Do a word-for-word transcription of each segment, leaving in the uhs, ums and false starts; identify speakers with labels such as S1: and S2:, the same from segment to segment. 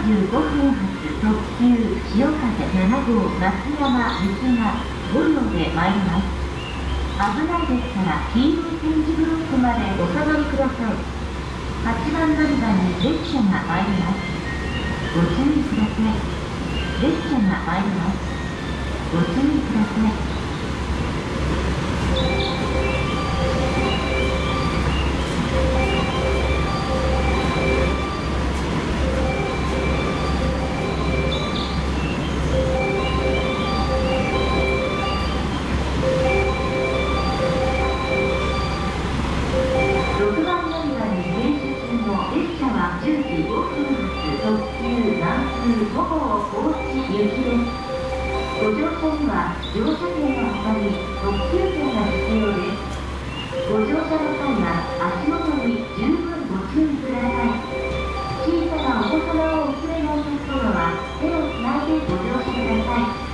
S1: じゅうごふん発特急潮風ななごう松山行きがごりょうで参ります。危ないですから黄色い点字ブロックまでお下がりください。はちばん乗り場に列車が参ります。ご注意ください。列車が参ります。ご注意ください。ろくばん乗り場に停車中の列車はじゅうじごふん発特急南通ごごう高知行きです。ご乗車には乗車券の他に特急券が必要です。ご乗車の際は足元に十分ご注意ください。小さなお子様をお連れのお客様は手をつないでご乗車ください。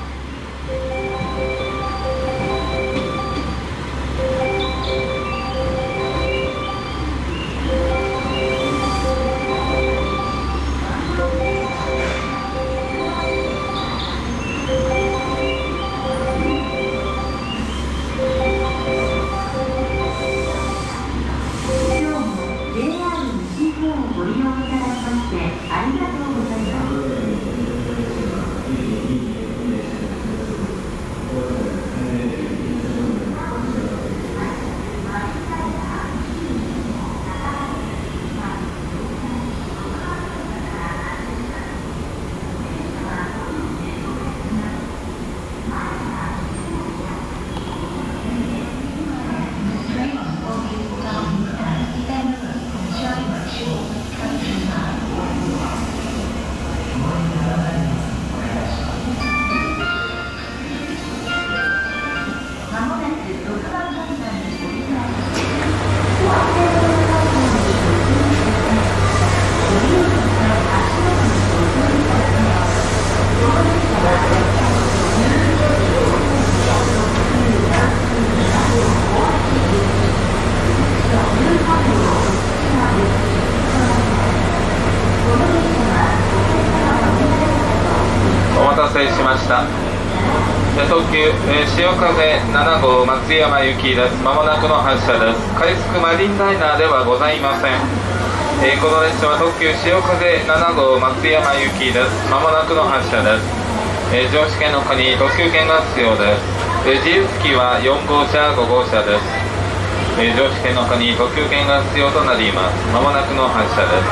S2: しました。特急潮風ななごう松山行きです。まもなくの発車です。快速マリンライナーではございません。えー、この列車は特急潮風ななごう松山行きです。まもなくの発車です。えー、乗車券の他に特急券が必要です。えー、自由席はよんごうしゃごごうしゃです。えー、乗車券の他に特急券が必要となります。まもなくの発車です。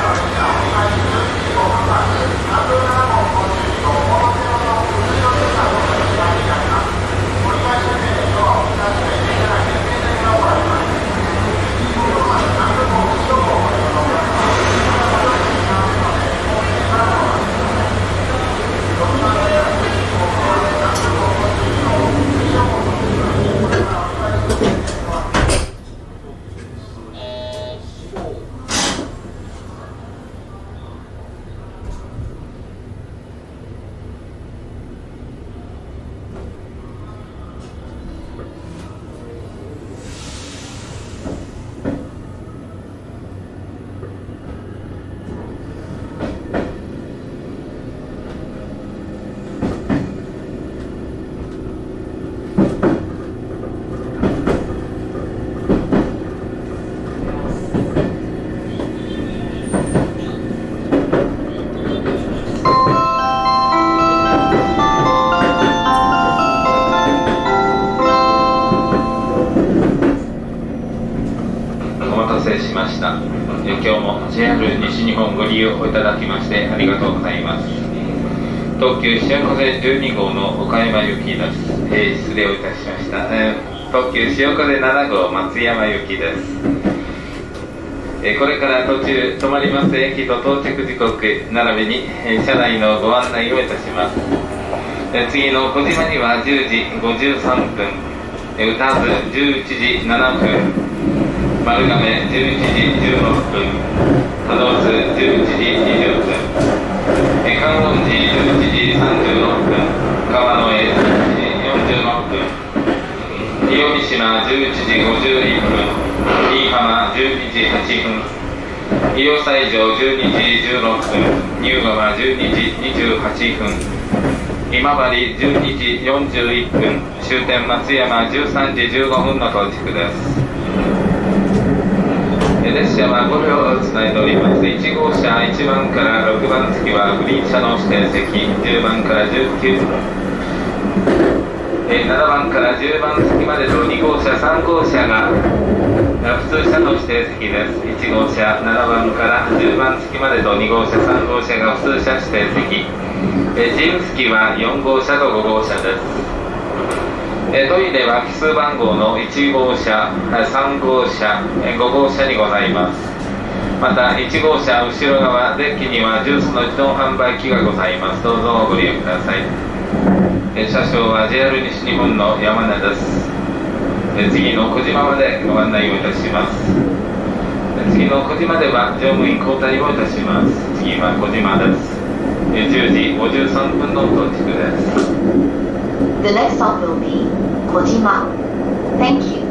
S2: 今日も ジェイアール 西日本ご利用いただきましてありがとうございます。特急潮風じゅうにごうの岡山行きです。えー、失礼をいたしました、えー、特急潮風ななごう松山行きです。えー、これから途中止まります駅と到着時刻並びに、えー、車内のご案内をいたします。えー、次の小島にはじゅうじごじゅうさんぷん、えー、歌津じゅういちじななふん、丸亀じゅういちじじゅうろっぷん、多度津じゅういちじにじゅっぷん、観音寺じゅういちじさんじゅうろっぷん、川之江じゅういちじよんじゅうろっぷん、伊予三島じゅういちじごじゅういっぷん、新居浜じゅうにじはっぷん、 医療西条じゅうにじじゅうろっぷん、乳川じゅうにじにじゅうはっぷん、今治じゅうにじよんじゅういっぷん、終点松山じゅうさんじじゅうごふんの到着です。列車はご両をつないでおります。いち号車いちばんからろくばん付はグリーン車の指定席、じゅうばんからじゅうきゅう、えー、ななばんからじゅうばん付までとに号車さん号車が普通車の指定席です。いち号車ななばんからじゅうばん付までとに号車さん号車が普通車指定席、えー、自由席はよん号車とご号車です。えー、トイレは奇数番号のいち号車、さん号車、えー、ご号車にございます。またいち号車後ろ側デッキにはジュースの自動販売機がございます。どうぞご利用ください。えー、車掌は ジェイアール 西日本の山根です。えー、次の小島までご案内をいたします。えー、次の小島では乗務員交代をいたします。次は小島です。えー、じゅうじごじゅうさんぷんの到着です。
S3: The next stop will be Kojima. Thank you.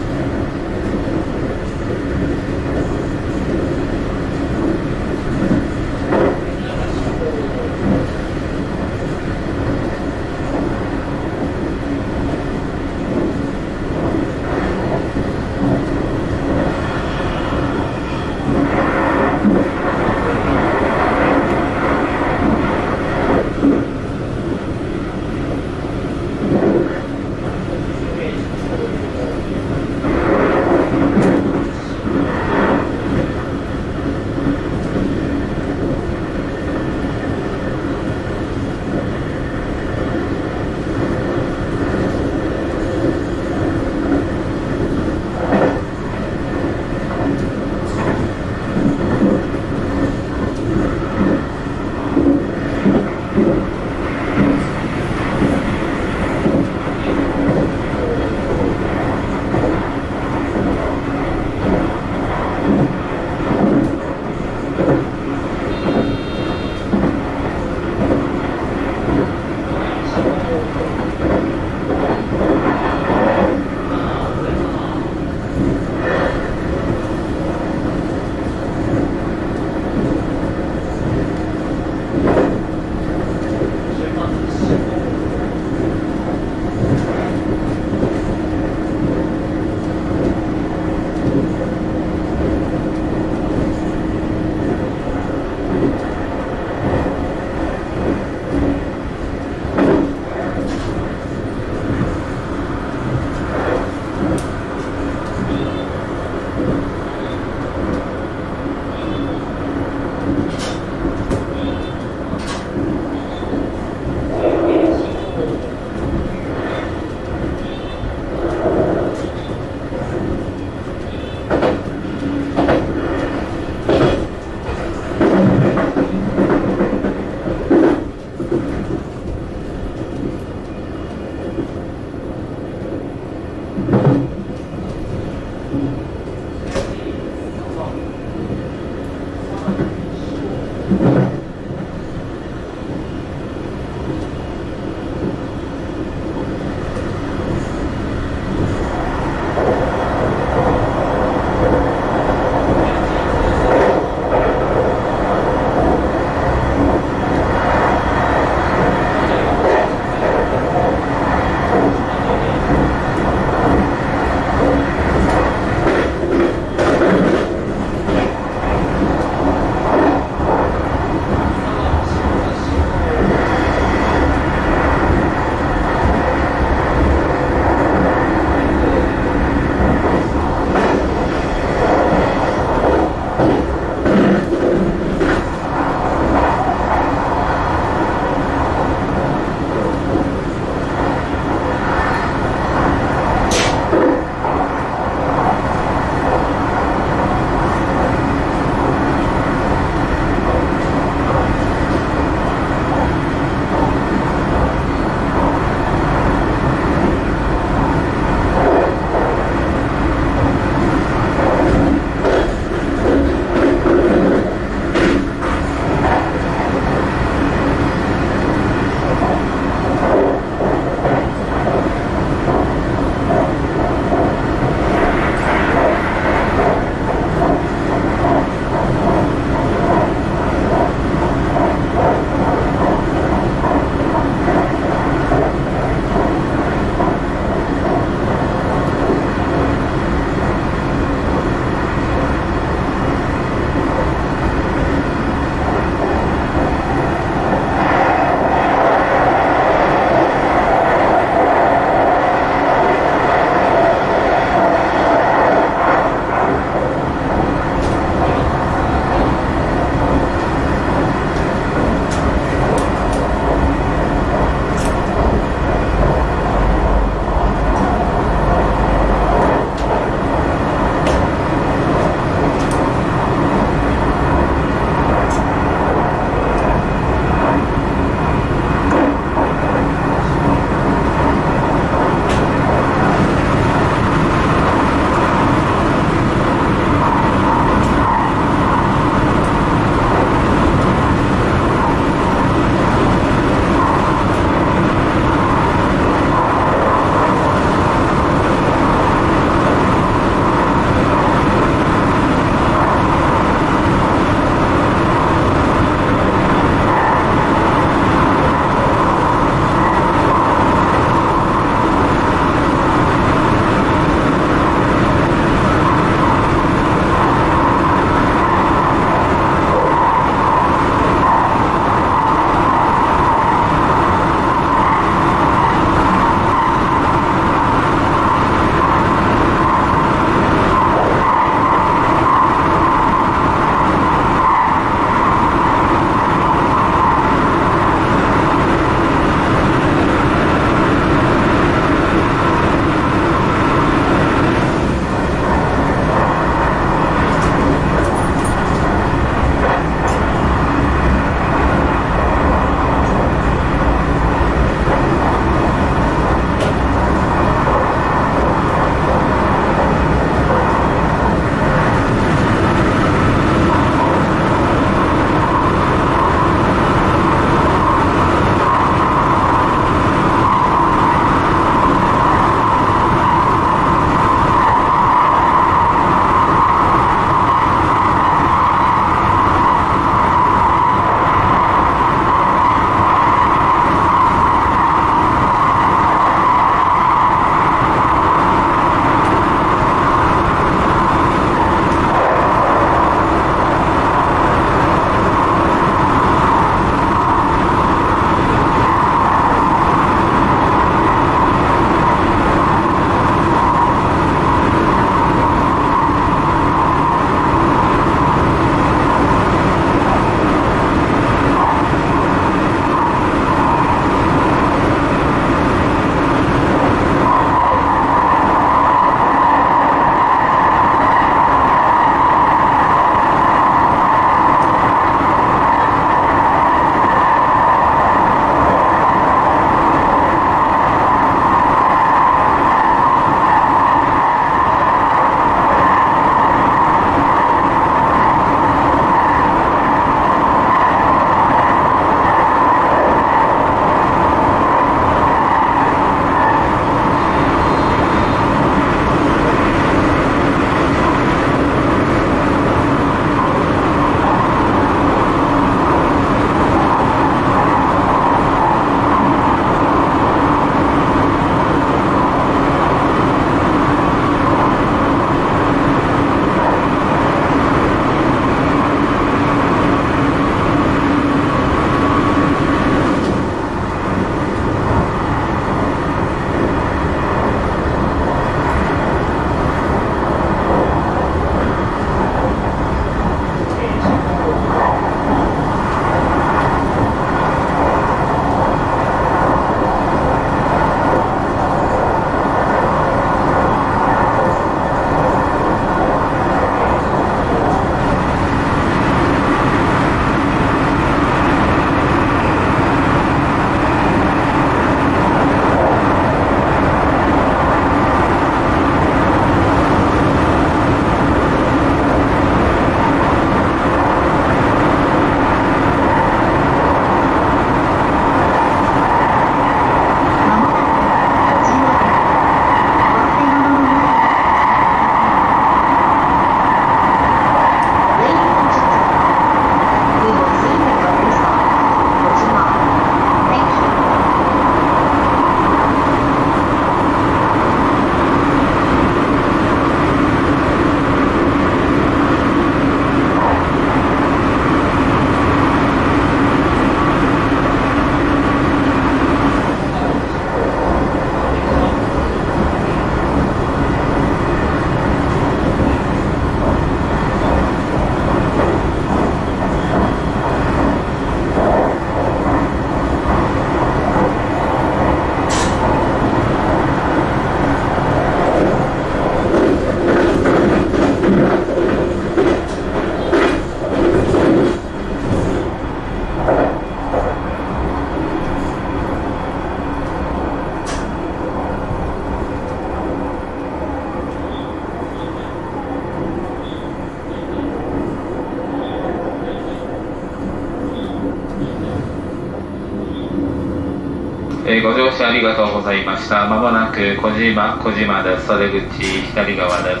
S2: 車ありがとうございました。まもなく小島、小島です。袖口、左側です。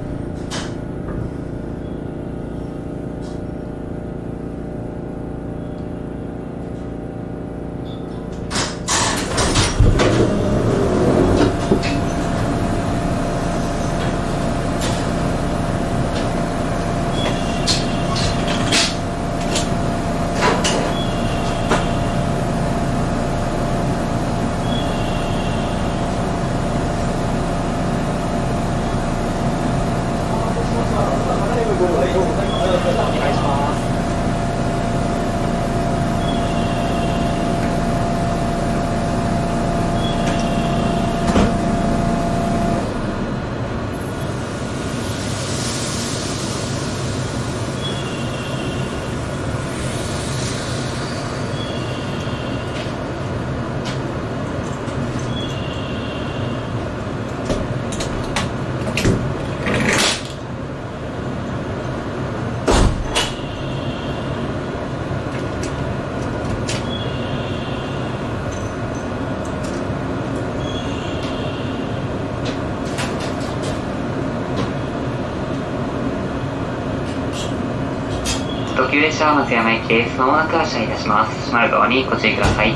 S4: 特急列車は松山駅です。まもなく発車いたします。閉まるドアにご注意ください。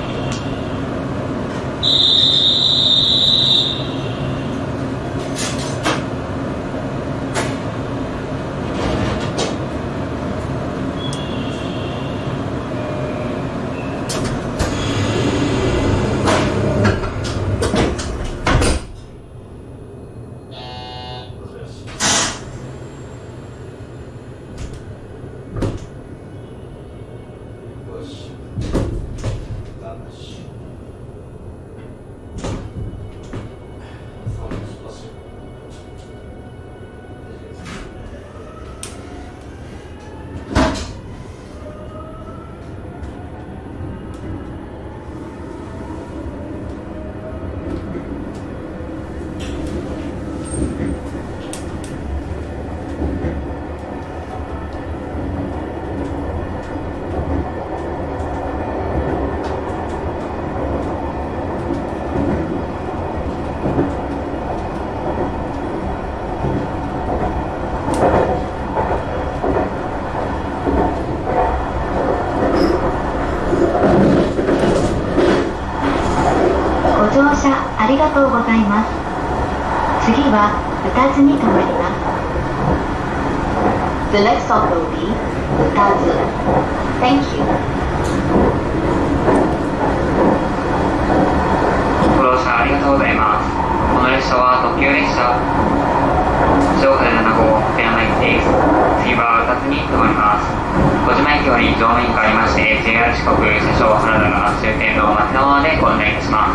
S1: ありがとうございます。次は宇多津に停まります。
S3: The next stop will be Utazu. Thank you.
S4: ご乗車ありがとうございます。この列車は特急列車上海なな号松山駅です。次は宇多津に停まります。小島駅より乗務員がありまして ジェイアール 四国車掌原田が終点の松山までご案内いたします。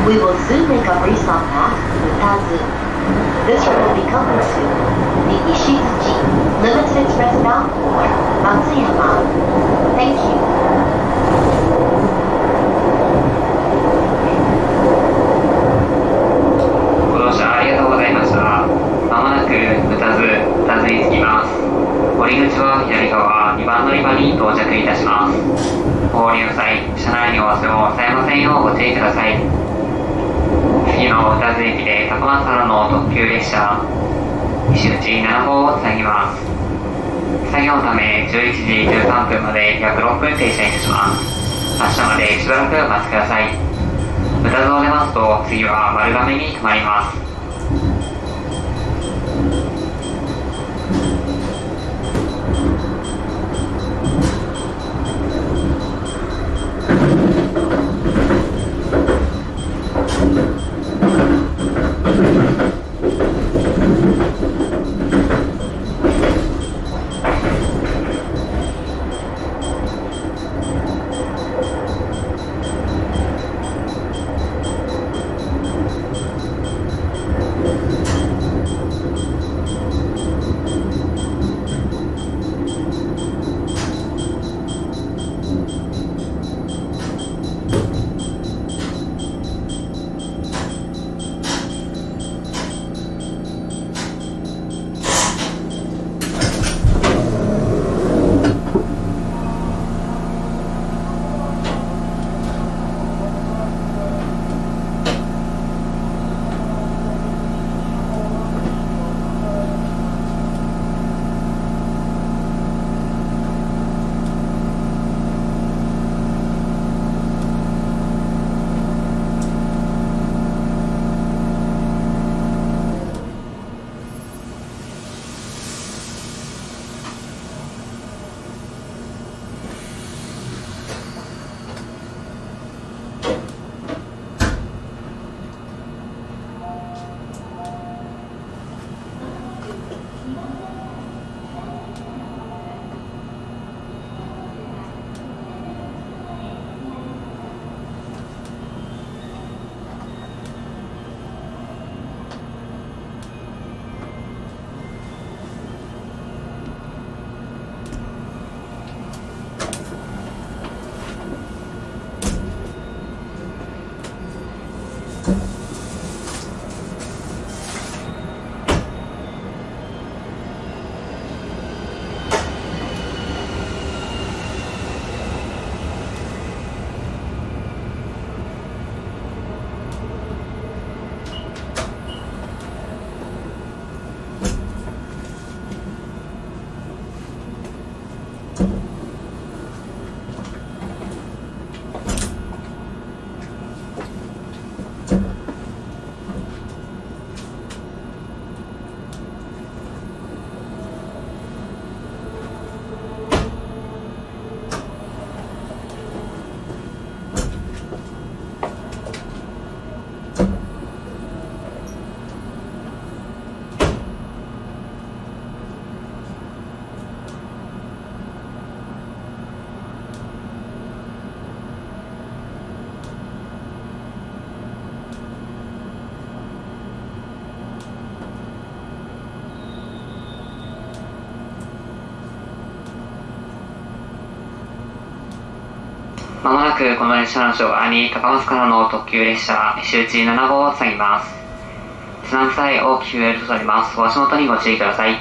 S3: We will soon make a restop at Utazu. This train will be coming to the Ishizuchi Limited Express bound for Matsuyama. Thank you.
S4: ご乗車ありがとうございました。まもなく宇多津、宇多津に着きます。降り口は左側にばん乗り場に到着いたします。お降りの際、車内にお忘れをされませんようご注意ください。次の宇多津駅で高松からの特急列車石口なな号をつなぎます。作業のためじゅういちじじゅうさんぷんまで約ろっぷん停車いたします。発車までしばらくお待ちください。宇多津を出ますと次は丸亀に停まります。まもなくこの列車の内側に高松からの特急列車石内なな号をつなぎます。つなぐ際大きく揺れるとされます。お足元にご注意ください。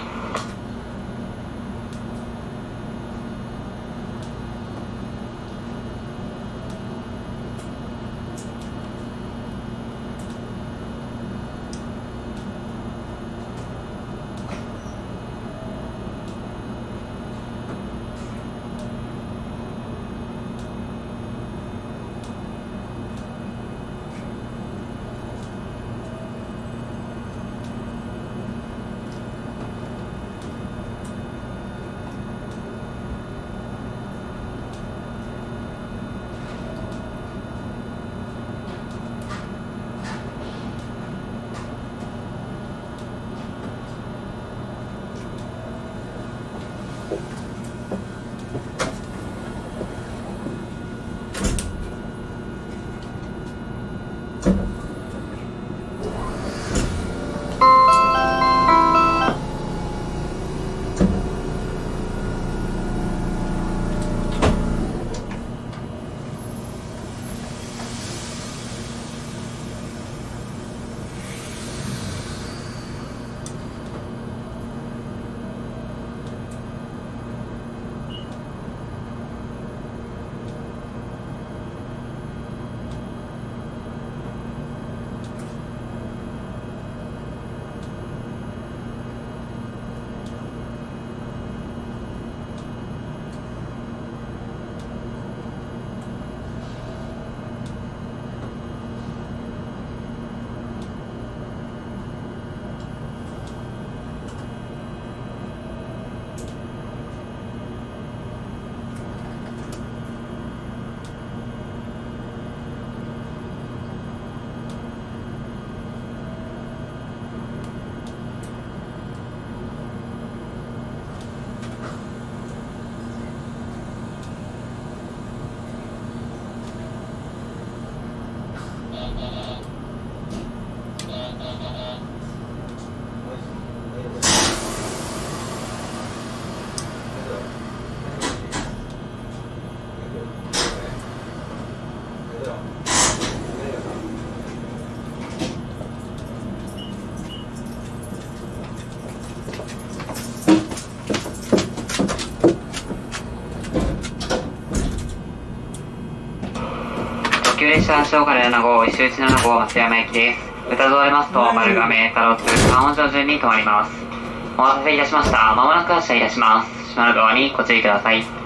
S4: 急列車小金なな号、石内なな号、松山駅です。歌通れますと、丸亀、タロッツ、観音城順に停まります。お待たせいたしました。まもなく発車いたします。閉まるドアにご注意ください。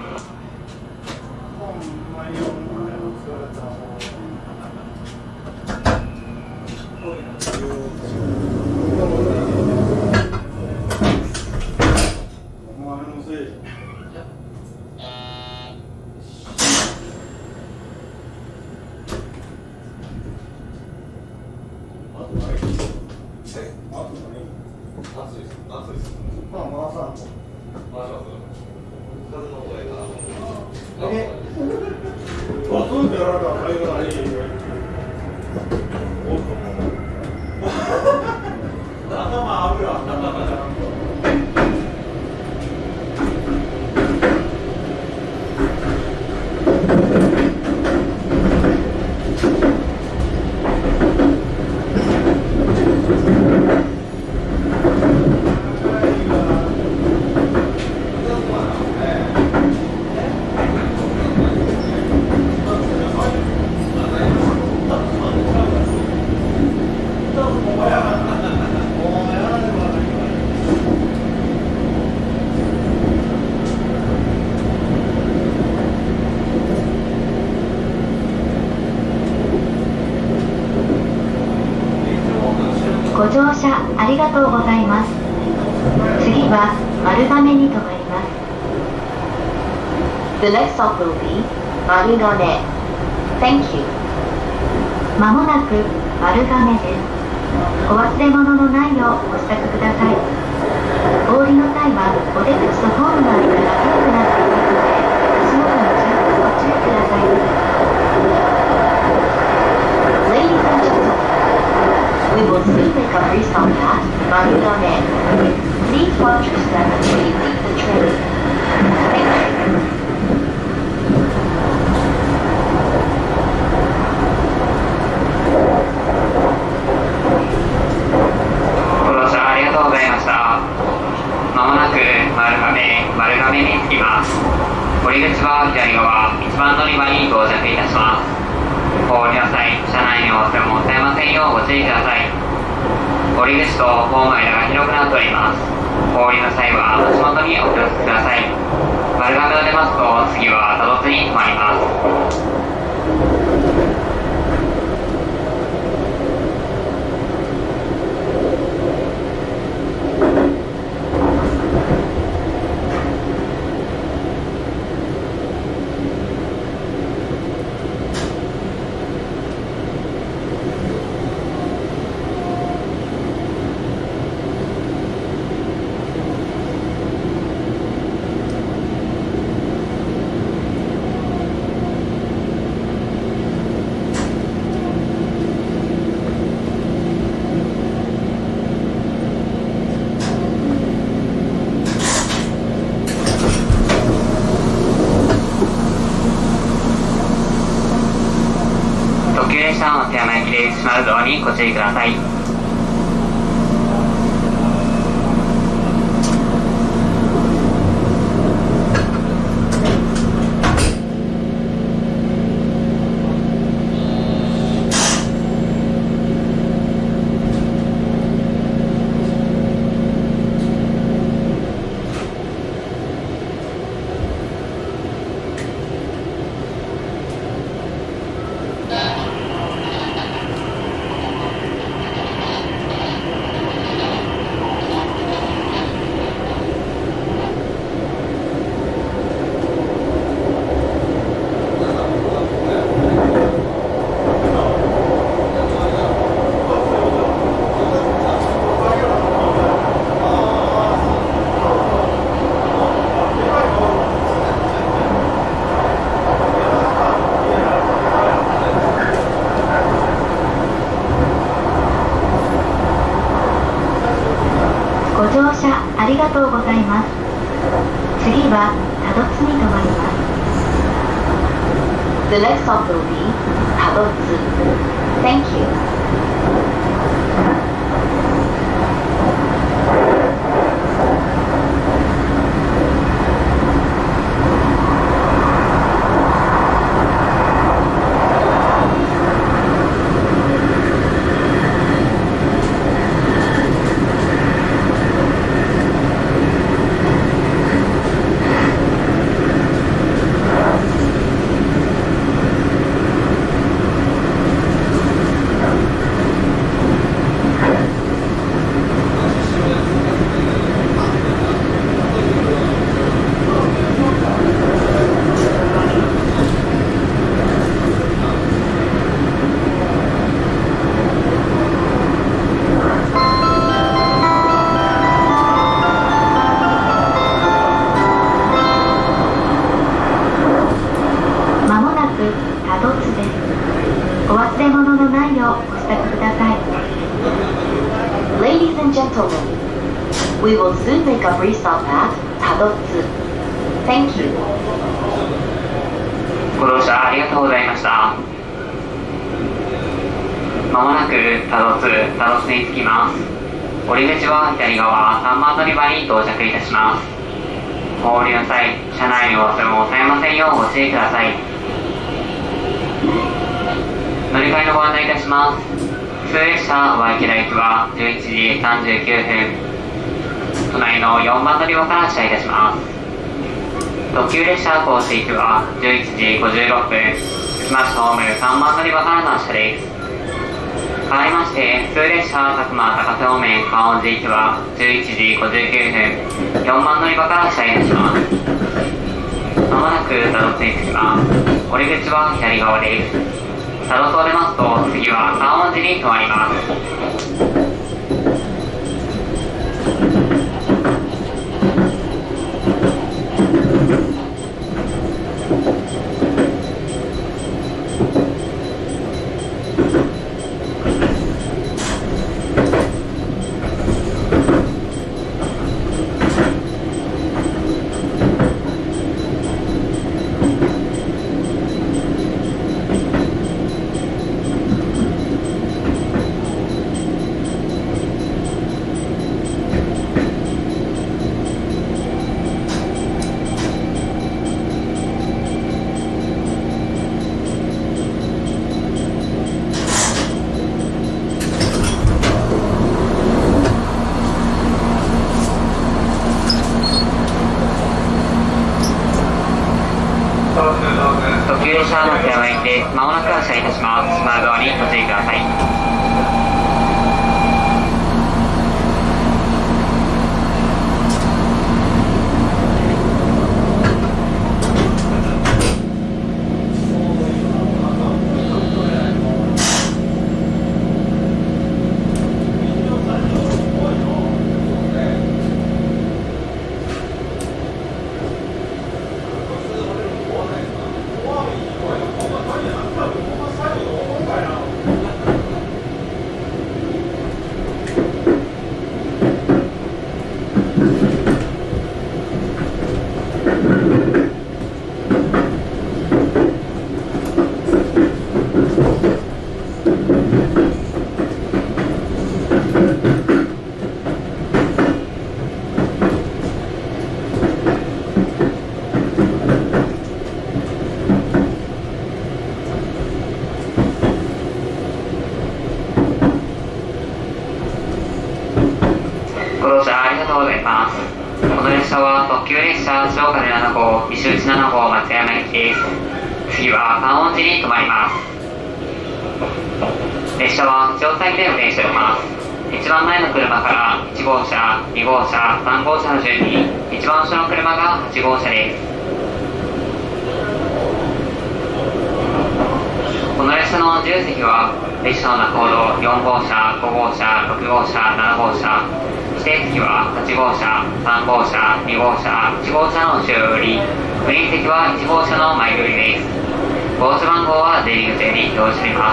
S1: ご乗車ありがとうございます。次は丸亀に停まります。
S3: The next stop will be Marugame. Thank you.
S1: まもなく丸亀です。お忘れ物のないようお支度ください。お降りの際はお出口とホームの間が広くなっていますので、足元に十分ご注意ください。
S3: Ladies and gentlemen, we will soon make a restop at Marugame. Please watch your step when you leave the train. Thank you.
S4: ご乗車ありがとうございました。まもなく丸亀、丸亀に着きます。降り口は左側、いちばん乗り場に到着いたします。お降りの際、車内にお忘れ物ございませんようご注意ください。降り口とホームの間が広くなっております。お降りの際は足元にお気をつけください。丸亀を出ますと、次は多度津に停まります。特急列車の松山駅で閉まるドアにご注意ください。
S1: ご乗車ありがとうございます。次は多度津に停まります。
S3: The next stop will be Tadotsu. Thank you.
S1: ご
S3: 索ください。Ladies and gentlemen, we will soon make a free stop at Tadotsu. Thank you.
S4: ご乗車ありがとうございました。まもなく多度津多度津に着きます。降り口は左側さんばん乗り場に到着いたします。お降りの際、車内の様子も抑えませんようご注意ください。乗り換えのご案内いたします。普通列車和池田行きはじゅういちじさんじゅうきゅうふん、隣のよんばん乗り場から車いたします。特急列車高知行きはじゅういちじごじゅうろっぷん、つきましホームさんばん乗り場からの発車です。変わりまして、普通列車薩摩高瀬方面観音寺行きはじゅういちじごじゅうきゅうふん、よんばん乗り場から車いたします。まもなく多度津に着きます。降り口は左側です。多度津を出ますと、次は観音寺に停まります。特急列車の手を置いて、まもなく発車いたします。前側にご注意ください。ご乗車ありがとうございます。この列車は特急列車潮風なな号、西内なな号松山行きです。次は観音寺に停まります。列車ははち号線で運転しております。一番前の車からいち号車、に号車、さん号車の順に、一番後ろの車がはち号車です。この列車の自由席は列車の中ほどよん号車、ご号車、ろく号車、なな号車、指定席ははち号車、さん号車、に号車、いち号車の後ろ寄り、グリーン席はいち号車の前寄りです。号車番号は出入り口に表示しています。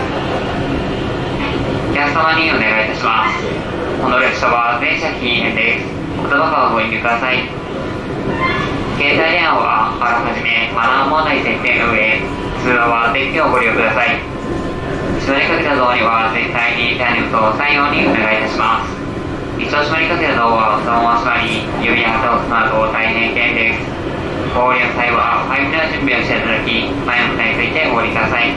S4: お客様にお願いいたします。この列車は全車禁煙です。お言葉はご遠慮ください。携帯電話はあらかじめマナー問題設定の上、通話は電源をご利用ください。閉まりかけたドアには絶対に手を押さないようにお願いいたします。一度閉まりかけたドアはそのまま閉まり、指や旗をつまると大変危険です。お降りの際は早めの準備をしていただき、前の蓋についてお降りください。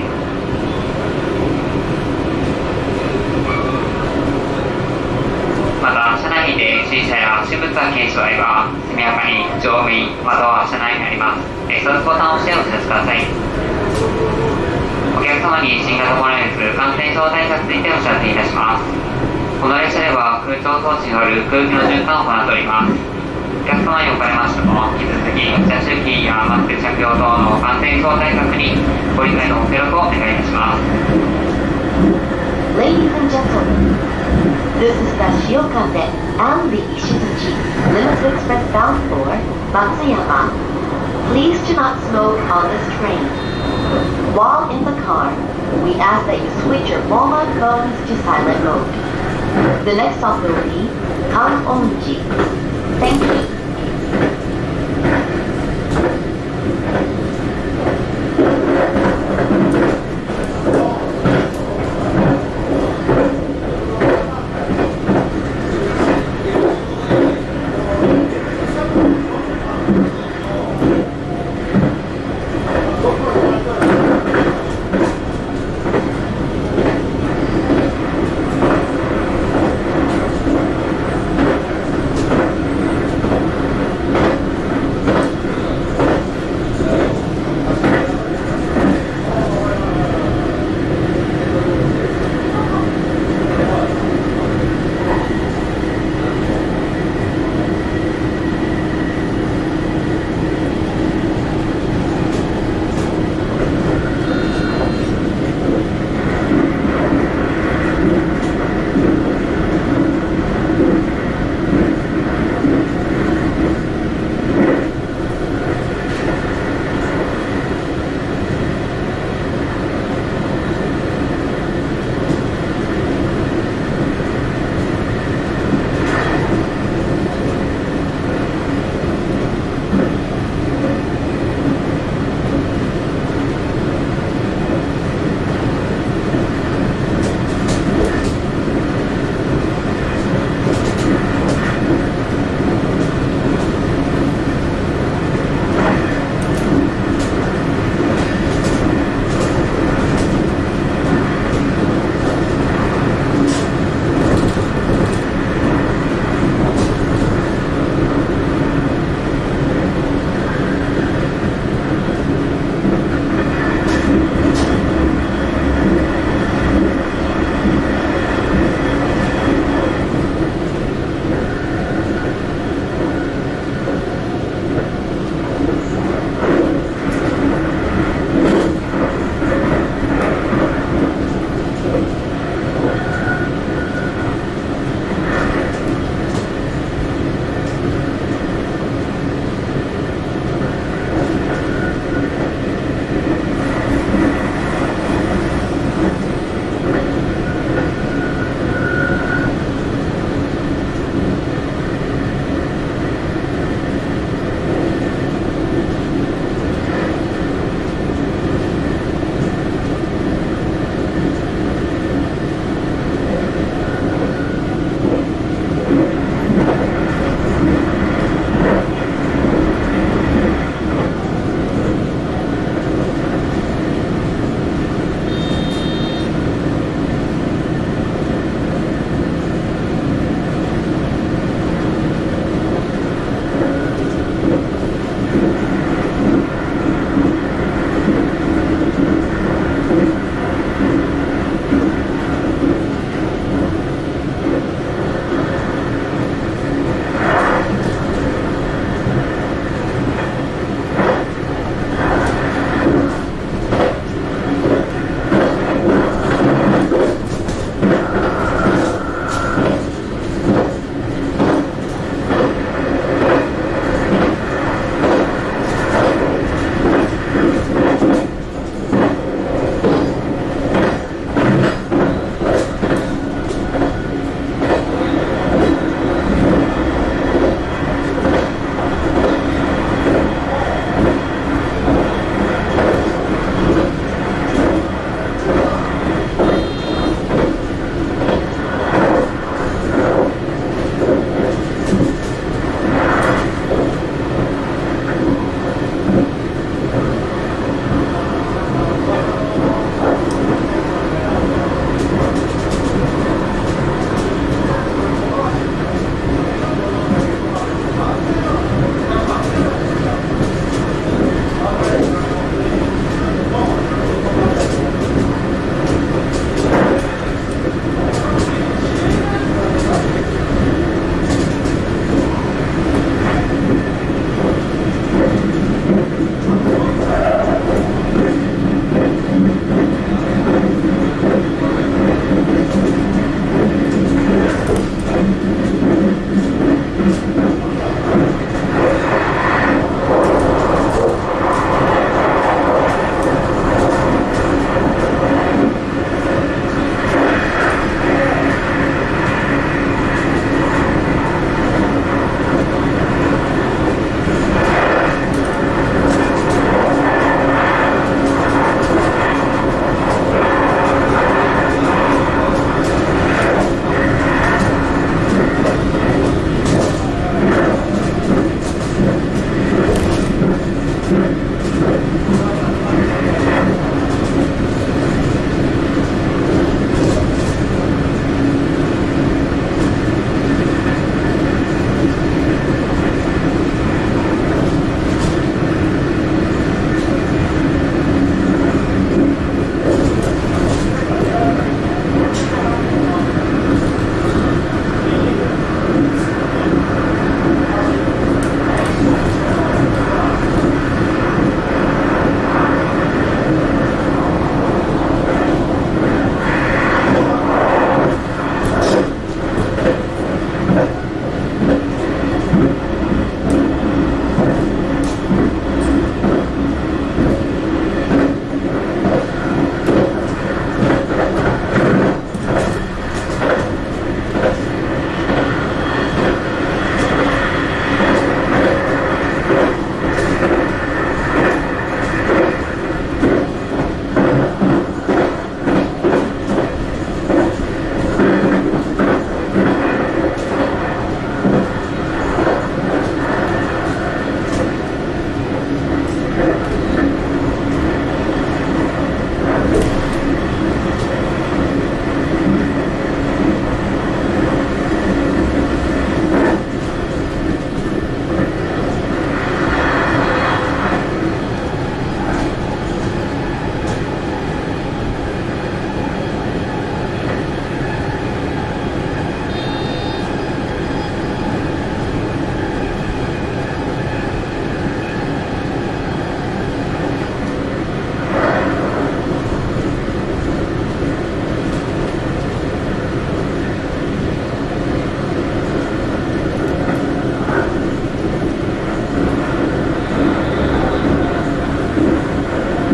S4: また、車内で不審者や不審物が検知があれば、速やかに乗務員または車内にありますエスオエスボタンを押してお知らせください。お客様に新型コロナウイルス感染症対策についてお知らせいたします。この列車では空調装置による空気の循環を行っております。お客様におかれましても、引き続き車種キーやマスク着用等の感染症対策にご理解のご協力をお願いいたします。
S3: Ladies and gentlemen, this is the Shiokase and the Ishizuchi Limited Express bound for Matsuyama. Please do not smoke on this train. While in the car, we ask that you switch your mobile phones to silent mode. The next stop will be Kanonji. Thank you.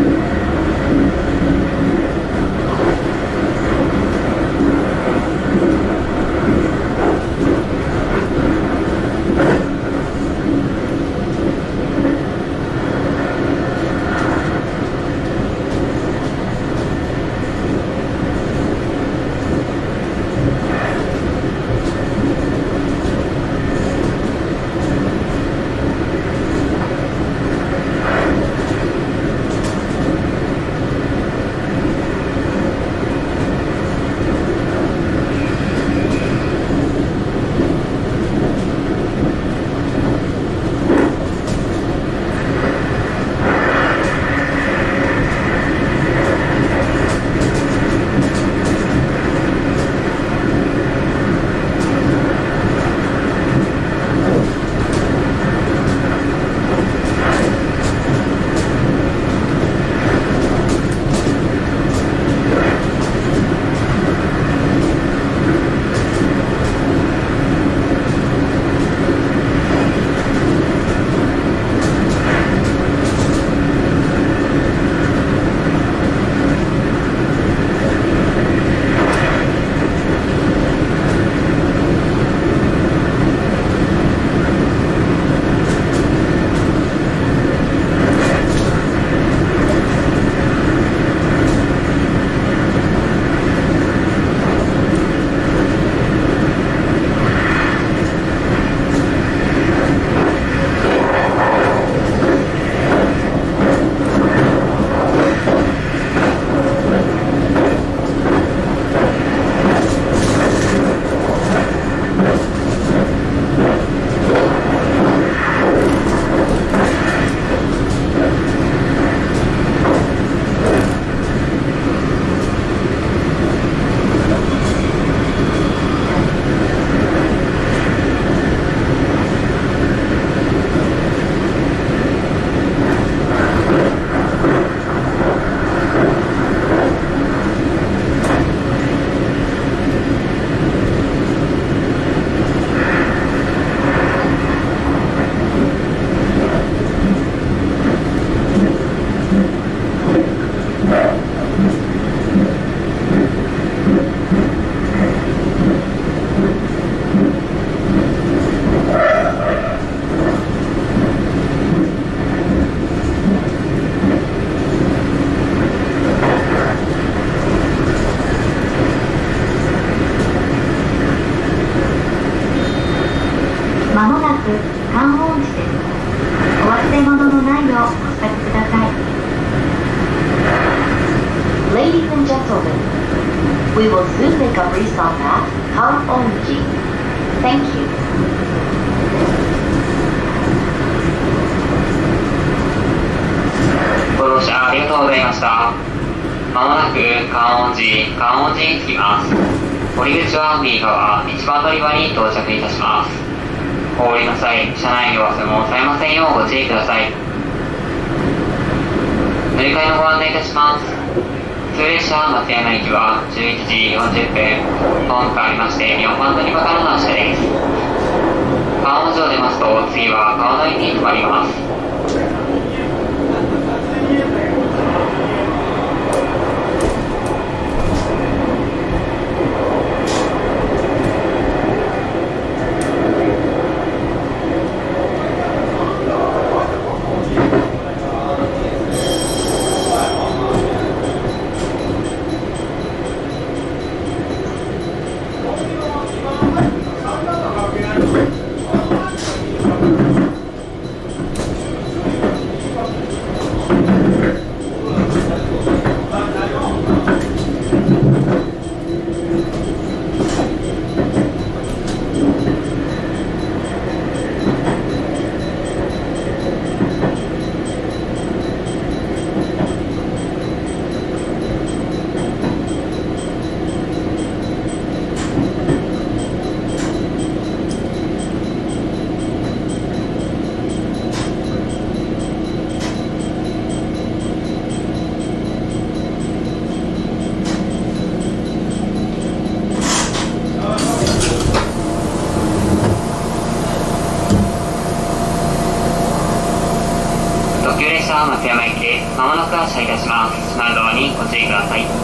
S3: Ladies and gentlemen, we will soon make a restart at Kanonji. Thank you.
S4: ご乗車ありがとうございました。まもなく観音寺、観音寺に着きます。降り口は右側、一番乗り場に到着いたします。お降りの際、車内の様子もされませんようご注意ください。乗り換えのご案内いたします。普通列車松山駅はじゅういちじよんじゅっぷん、本とありましてよんばん乗り場からの発車です。観音寺を出ますと、次は川の駅に停まります。 いたします。閉まるドアにご注意ください。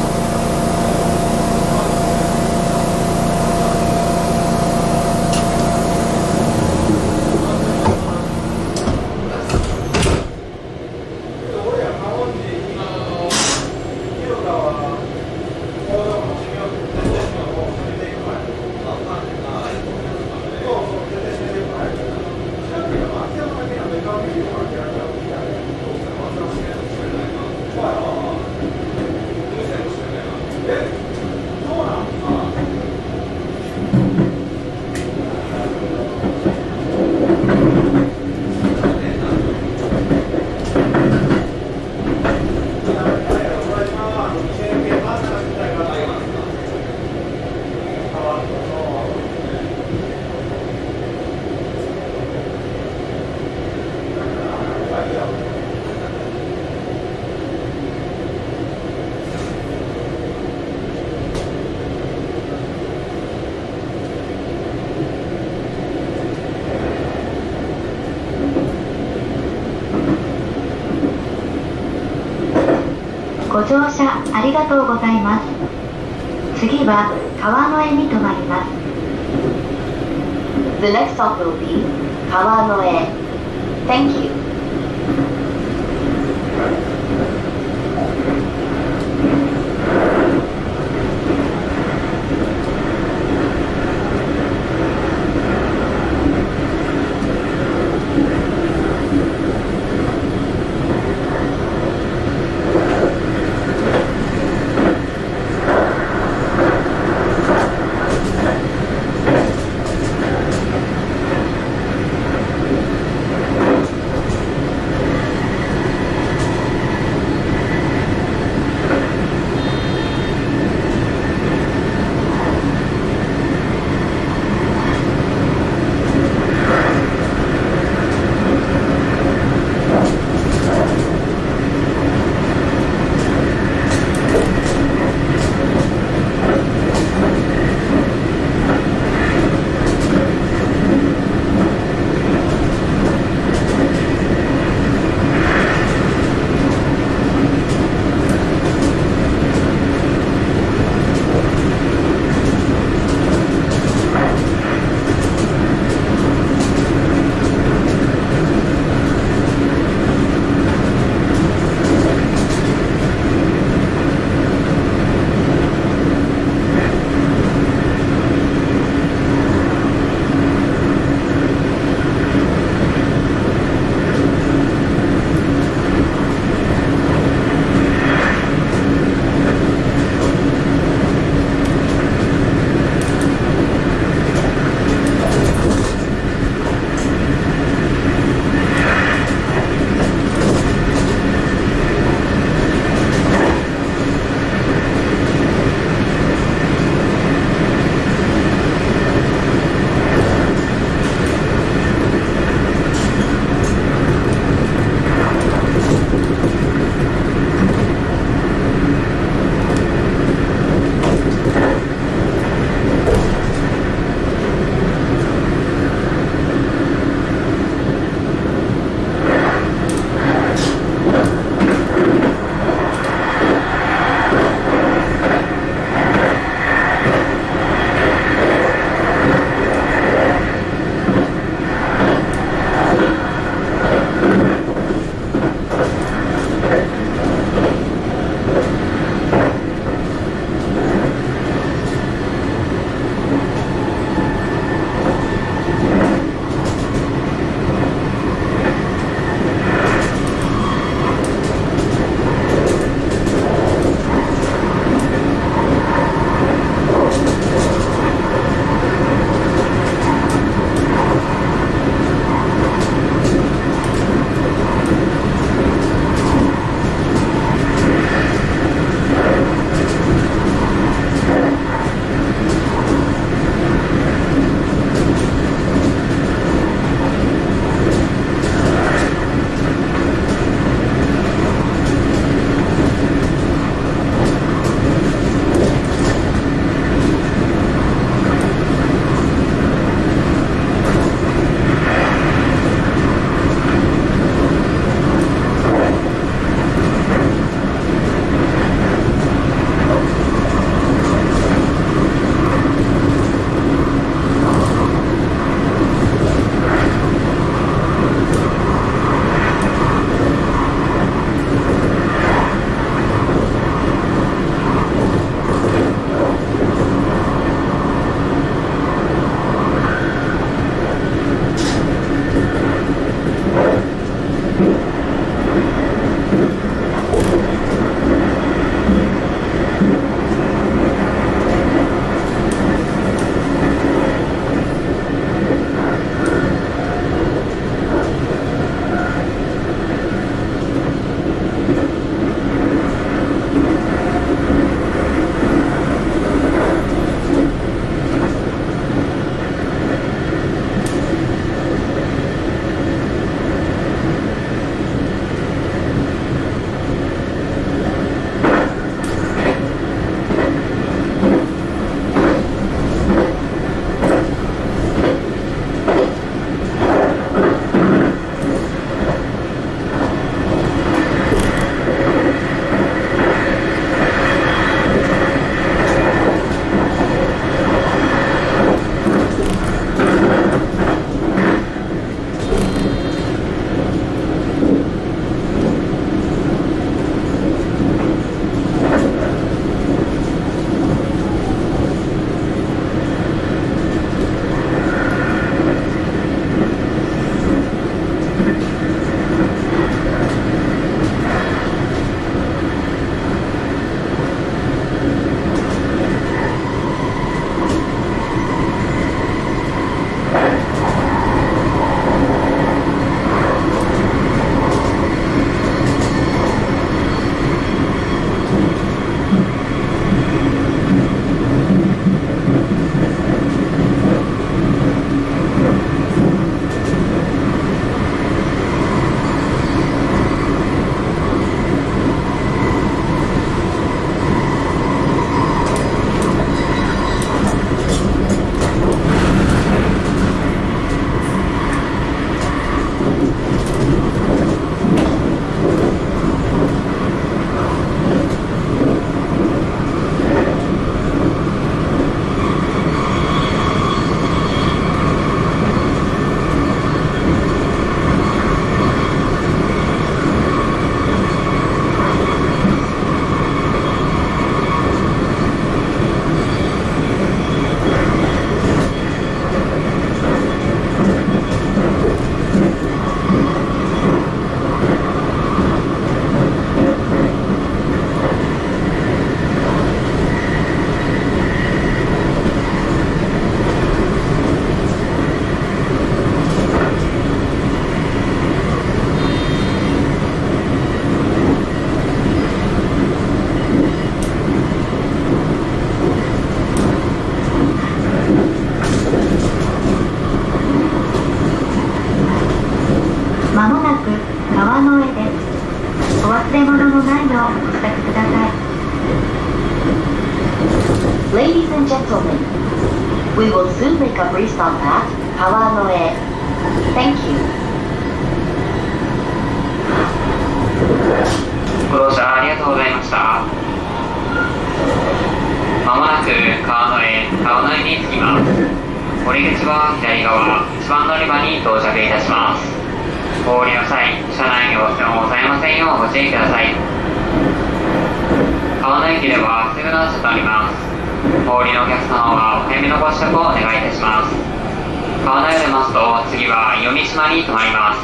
S1: ご乗車ありがとうございます。次は川越に停まります。
S3: The next stop will be 川越。Thank you.
S1: 物のないようお支度ください。
S3: Ladies and gentlemen, we will soon make a restop at Kawanoe. Thank you.
S4: ご乗車ありがとうございました。まもなく川之江川之江に着きます。降り口は左側いちばん乗り場に到着いたします。お降りの際、車内にお忘れもございませんようご注意ください。川之江駅ではすぐの車となります。お降りのお客様はお早めのご支度をお願いいたします。川之江を出ますと次は伊予三島に停まります。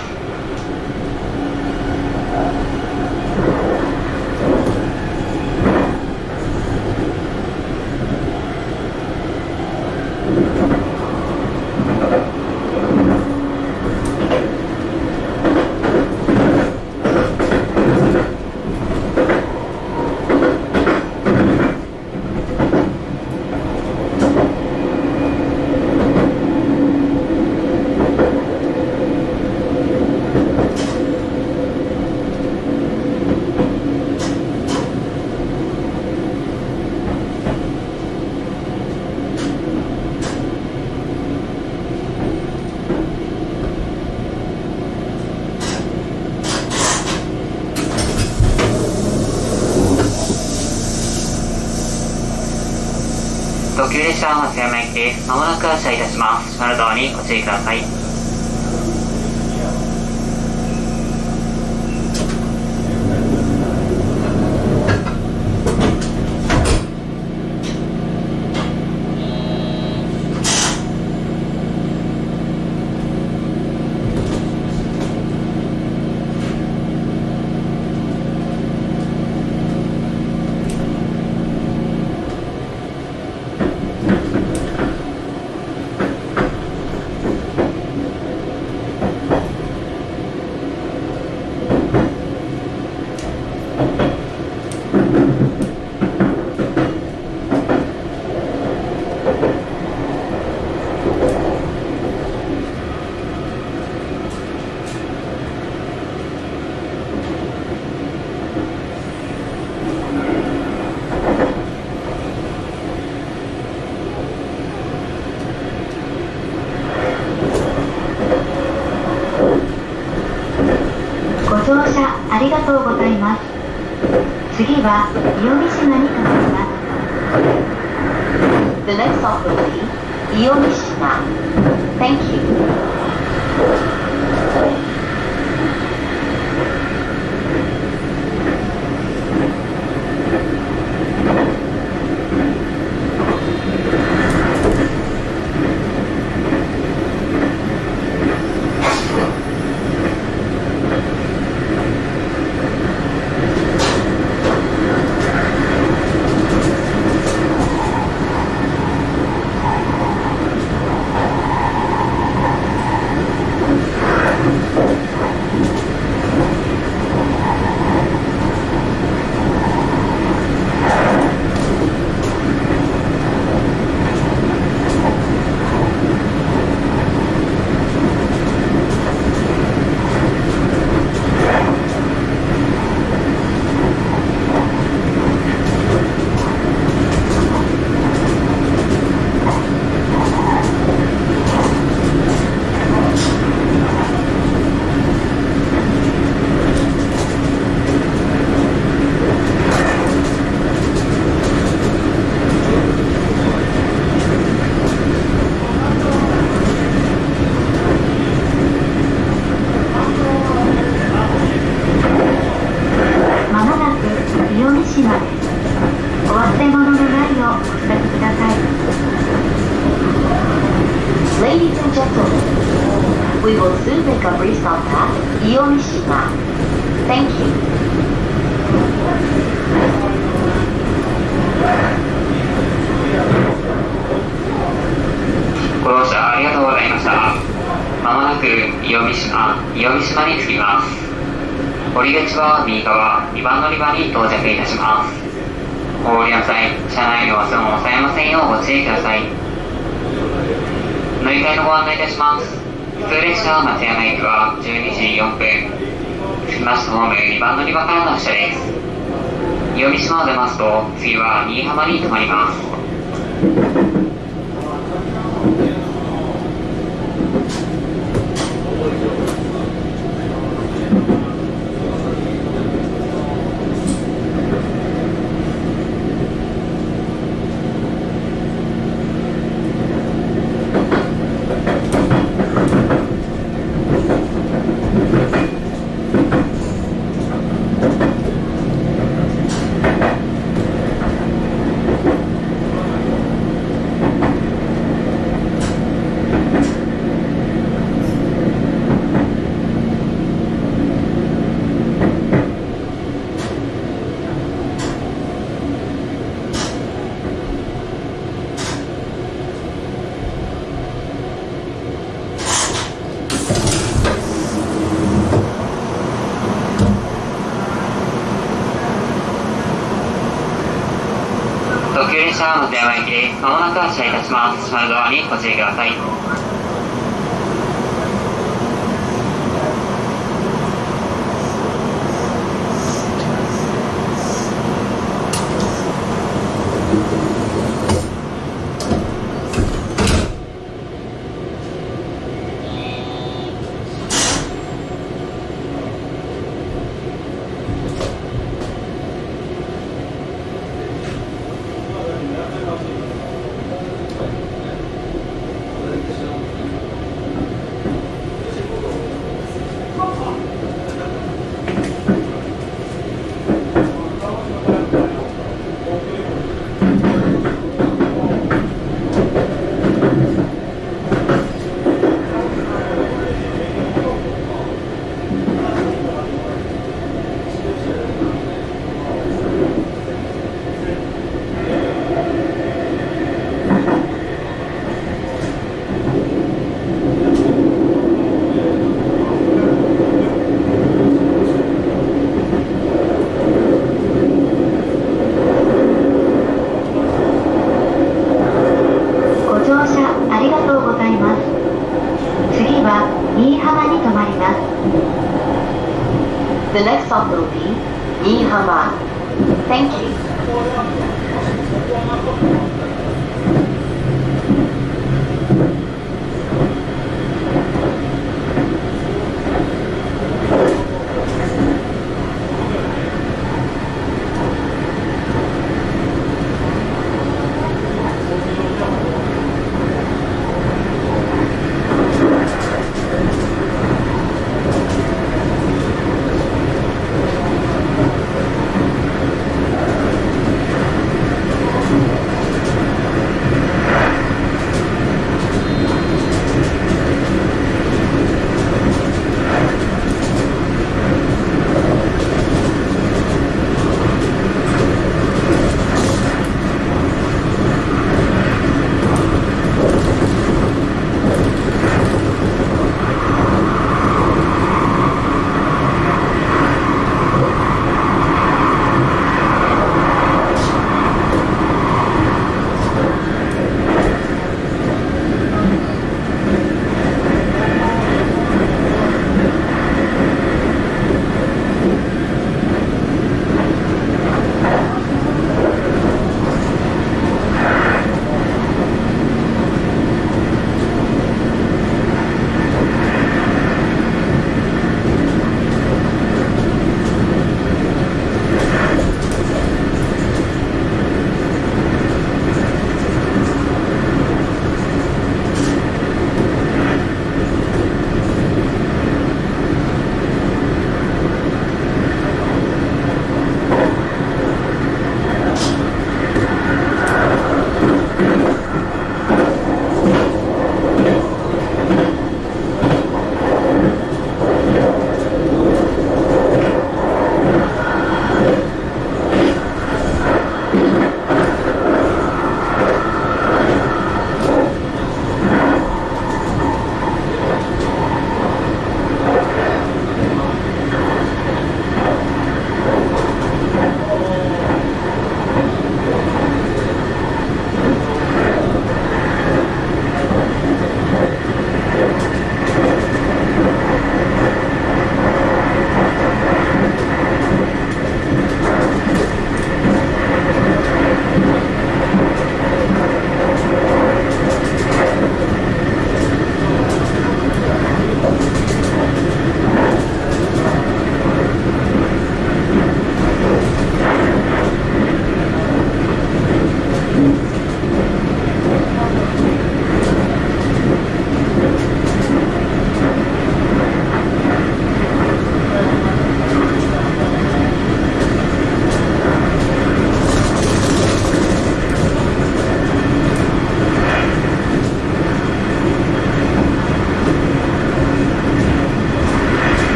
S4: 特急列車松山駅です。まもなく発車いたします。閉まるドアにご注意ください。
S1: ご乗車ありがとうございます。次は伊予三島に停まります。
S3: The next stop will be Iyomishima. Thank you. お忘れ物のないようお支度ください。 Ladies and gentlemen, we will soon make a restop at Iyomishima. Thank you.
S4: ご乗車ありがとうございました。まもなく伊予三島、伊予三島に着きます。降り口は右側にばん乗り場に到着いたします。お降りの際、車内の忘れ物を抑えませんようご注意ください。乗り換えのご案内いたします。普通列車松山駅はじゅうにじよんぷん、普着きましたホームにばん乗り場からの発車です。伊予三島を出ますと、次は新居浜に停まります。特急列車は松山駅でまもなく発車いたします。閉まるドアにご注意ください。
S3: The next stop will be Niihama. Thank you.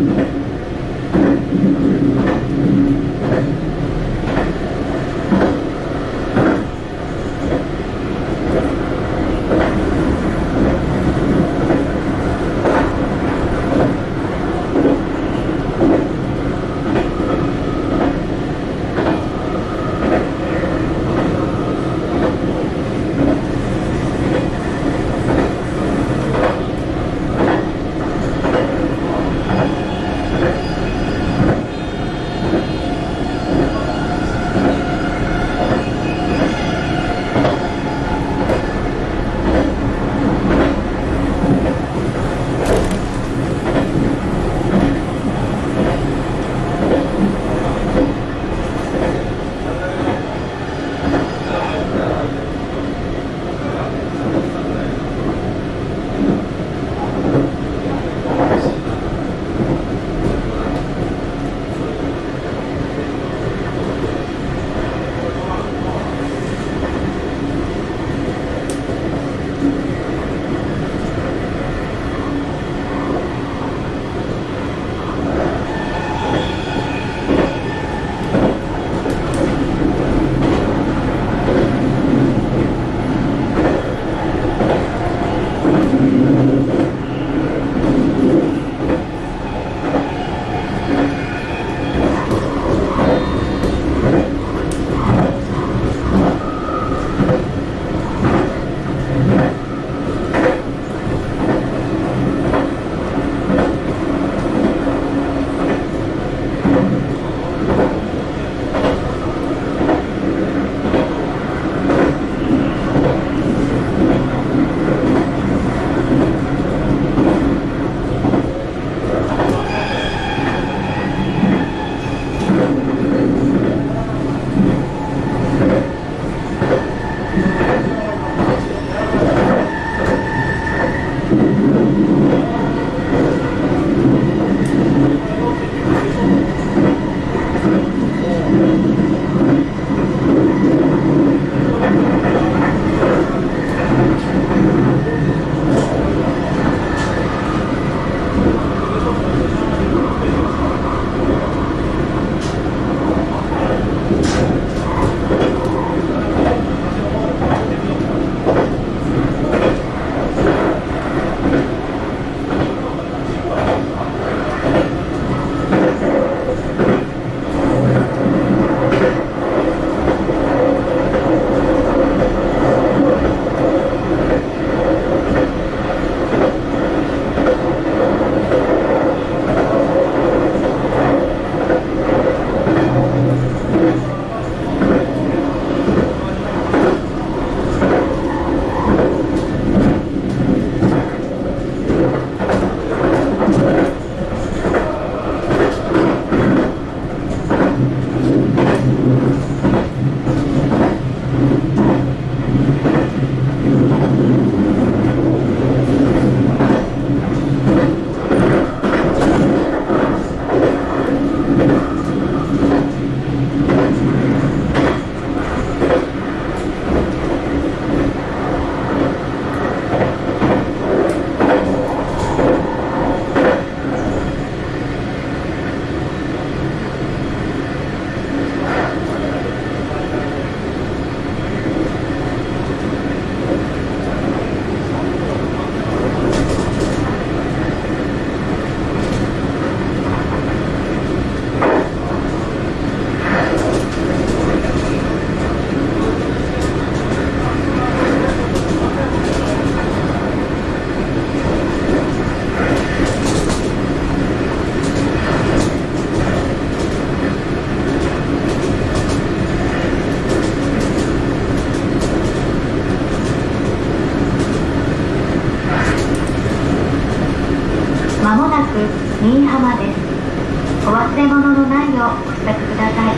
S1: 新居浜です。お忘れ物のないようお支度ください。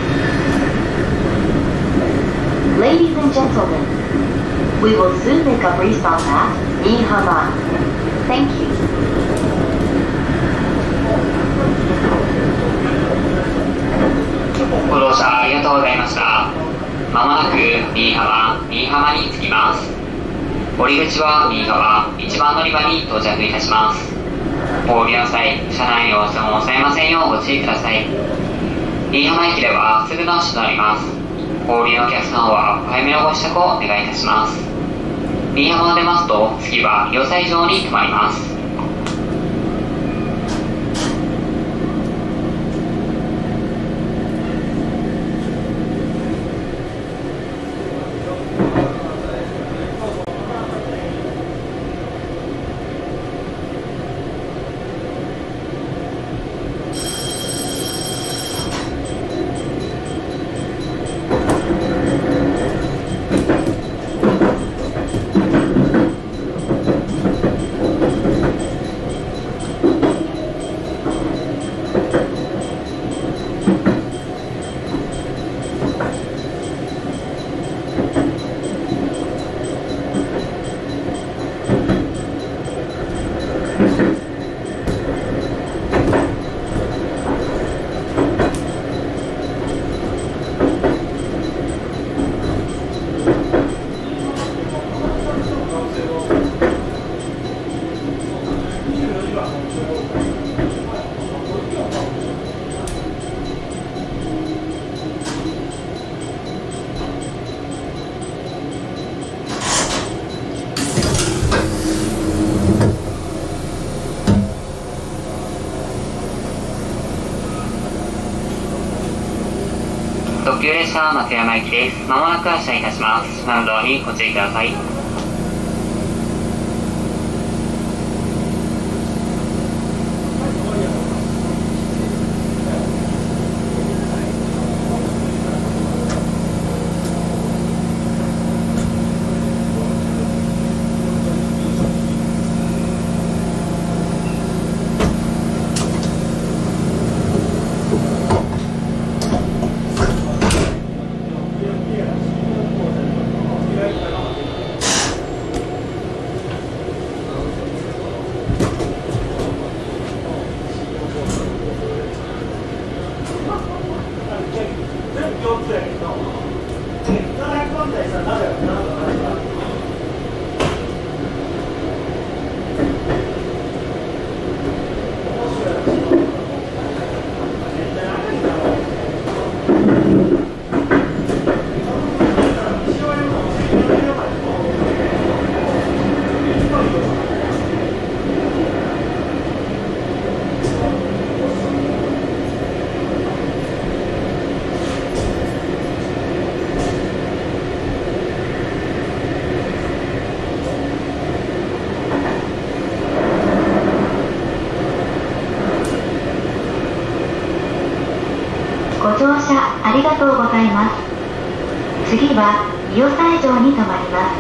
S3: Ladies and gentlemen, we will soon make a restop at Niihama. Thank you.
S4: ご乗車ありがとうございました。まもなく新居浜、新居浜に着きます。降り口は新居浜いちばん乗り場に到着いたします。おお降りの際、車内の様子を抑えませんようご注意ください。新居浜駅ではすぐの車となります。お降りのお客様はお早めのご支度をお願いいたします。新居浜を出ますと、次は要塞場に停まります。特急列車松山駅です。まもなく発車いたします。車のドアにご注意ください。
S1: ご乗車ありがとうございます。次は伊予西条に停まります。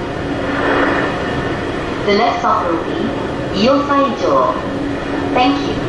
S3: The next stop will be Iyosaijo. Thank you.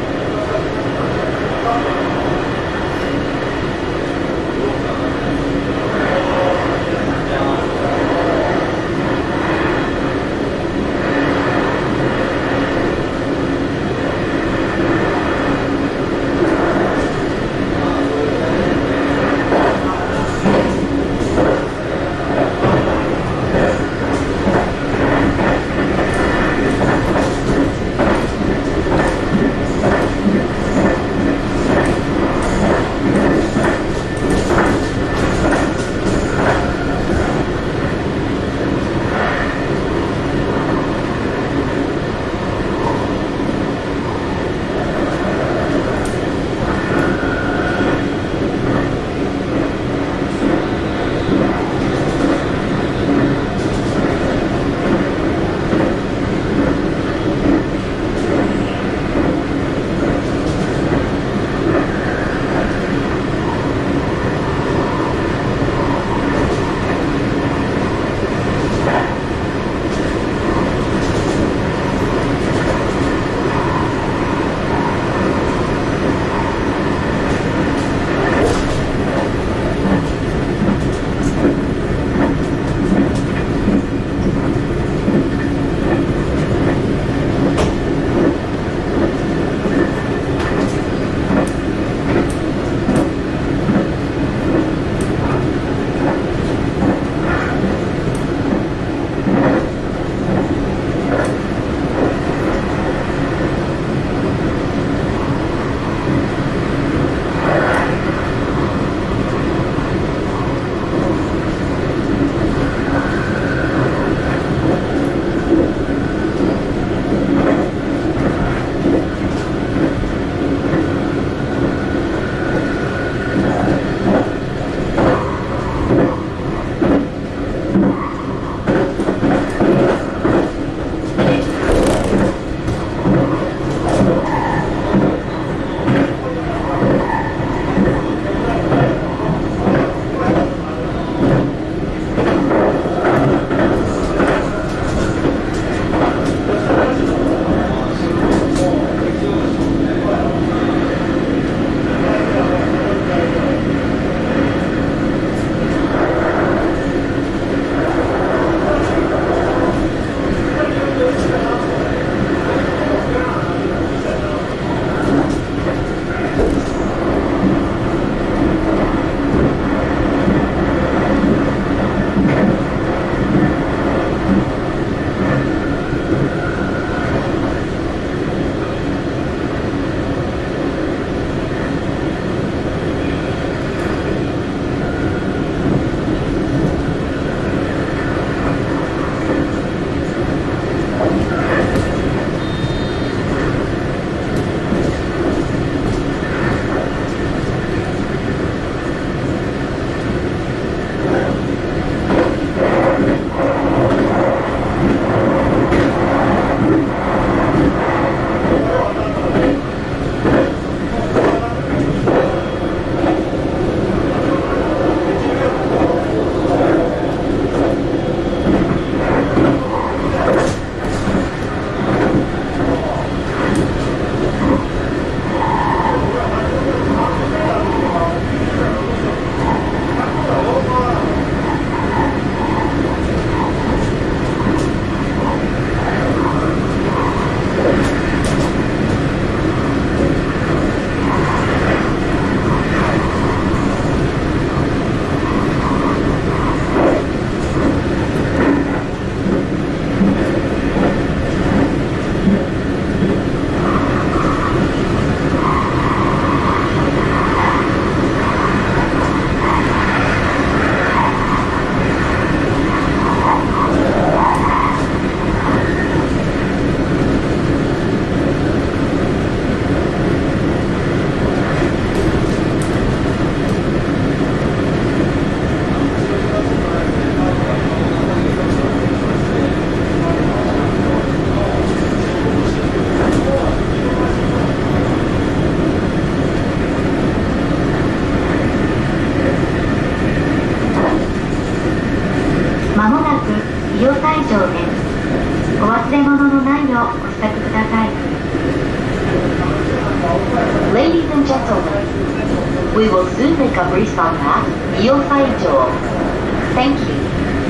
S3: We will soon make a Brisbane path, 伊予西条 Thank you.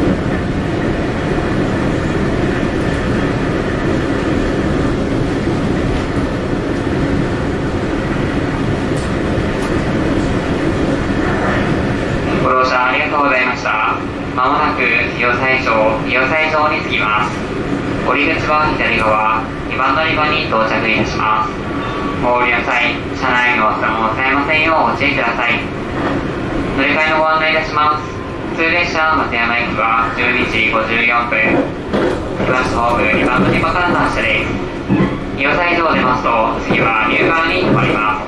S4: ご乗車ありがとうございました。まもなく伊予西条、伊予西条に着きます。降り口は左側、にばん乗り場に到着いたします。お降りの際、車内のお忘れ物をされませんようお注意ください。乗り換えのご案内いたします。普通列車松山駅はじゅうにじごじゅうよんぷん、東ホームにばん乗り場からの発車です。伊予西条を出ますと、次は入川に停まります。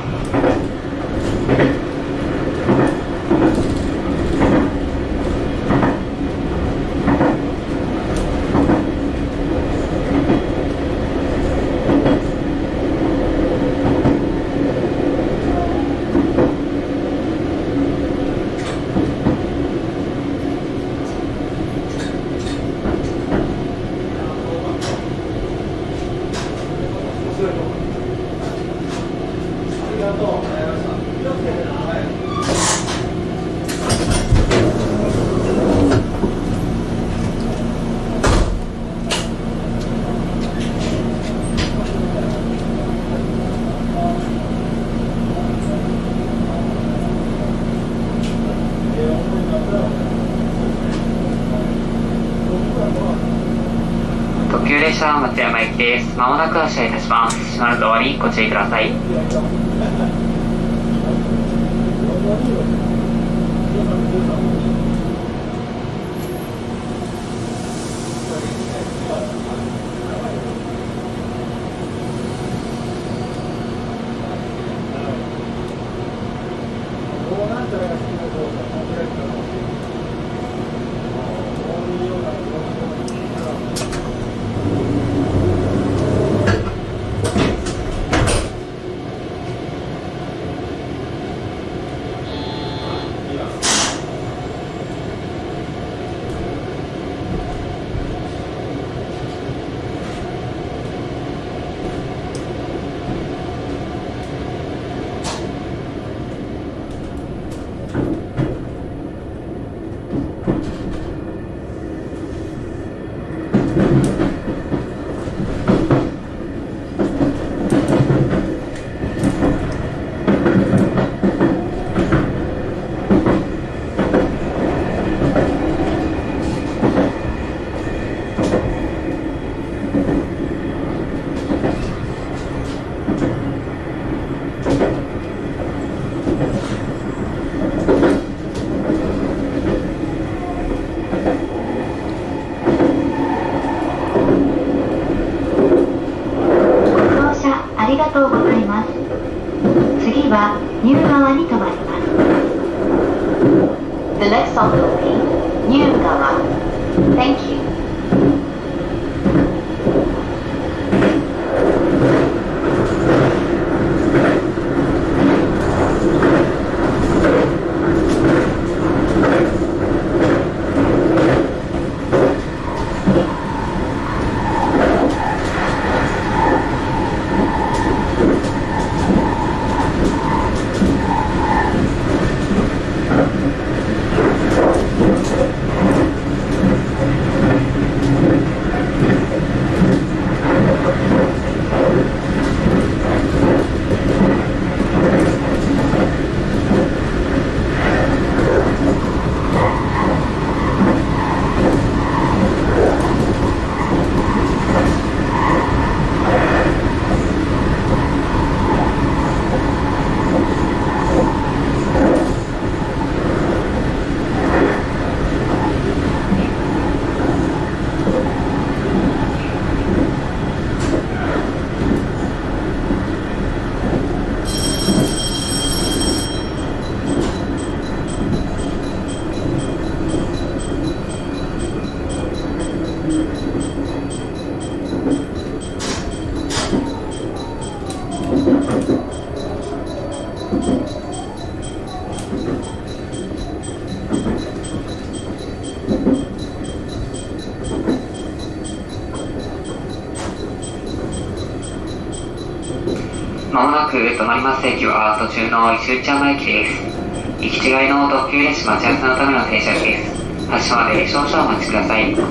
S4: 特急列車松山駅です。まもなく発車いたします。閉まるドアにご注意ください。ありがとうございます。次は入川に停まります。The next stop will be 入川 Thank you.
S3: 「
S4: く止まります駅は途中の石内山駅です。行き違いの特急列車待ち合わせのための停車です。発車まで少々お待ちください。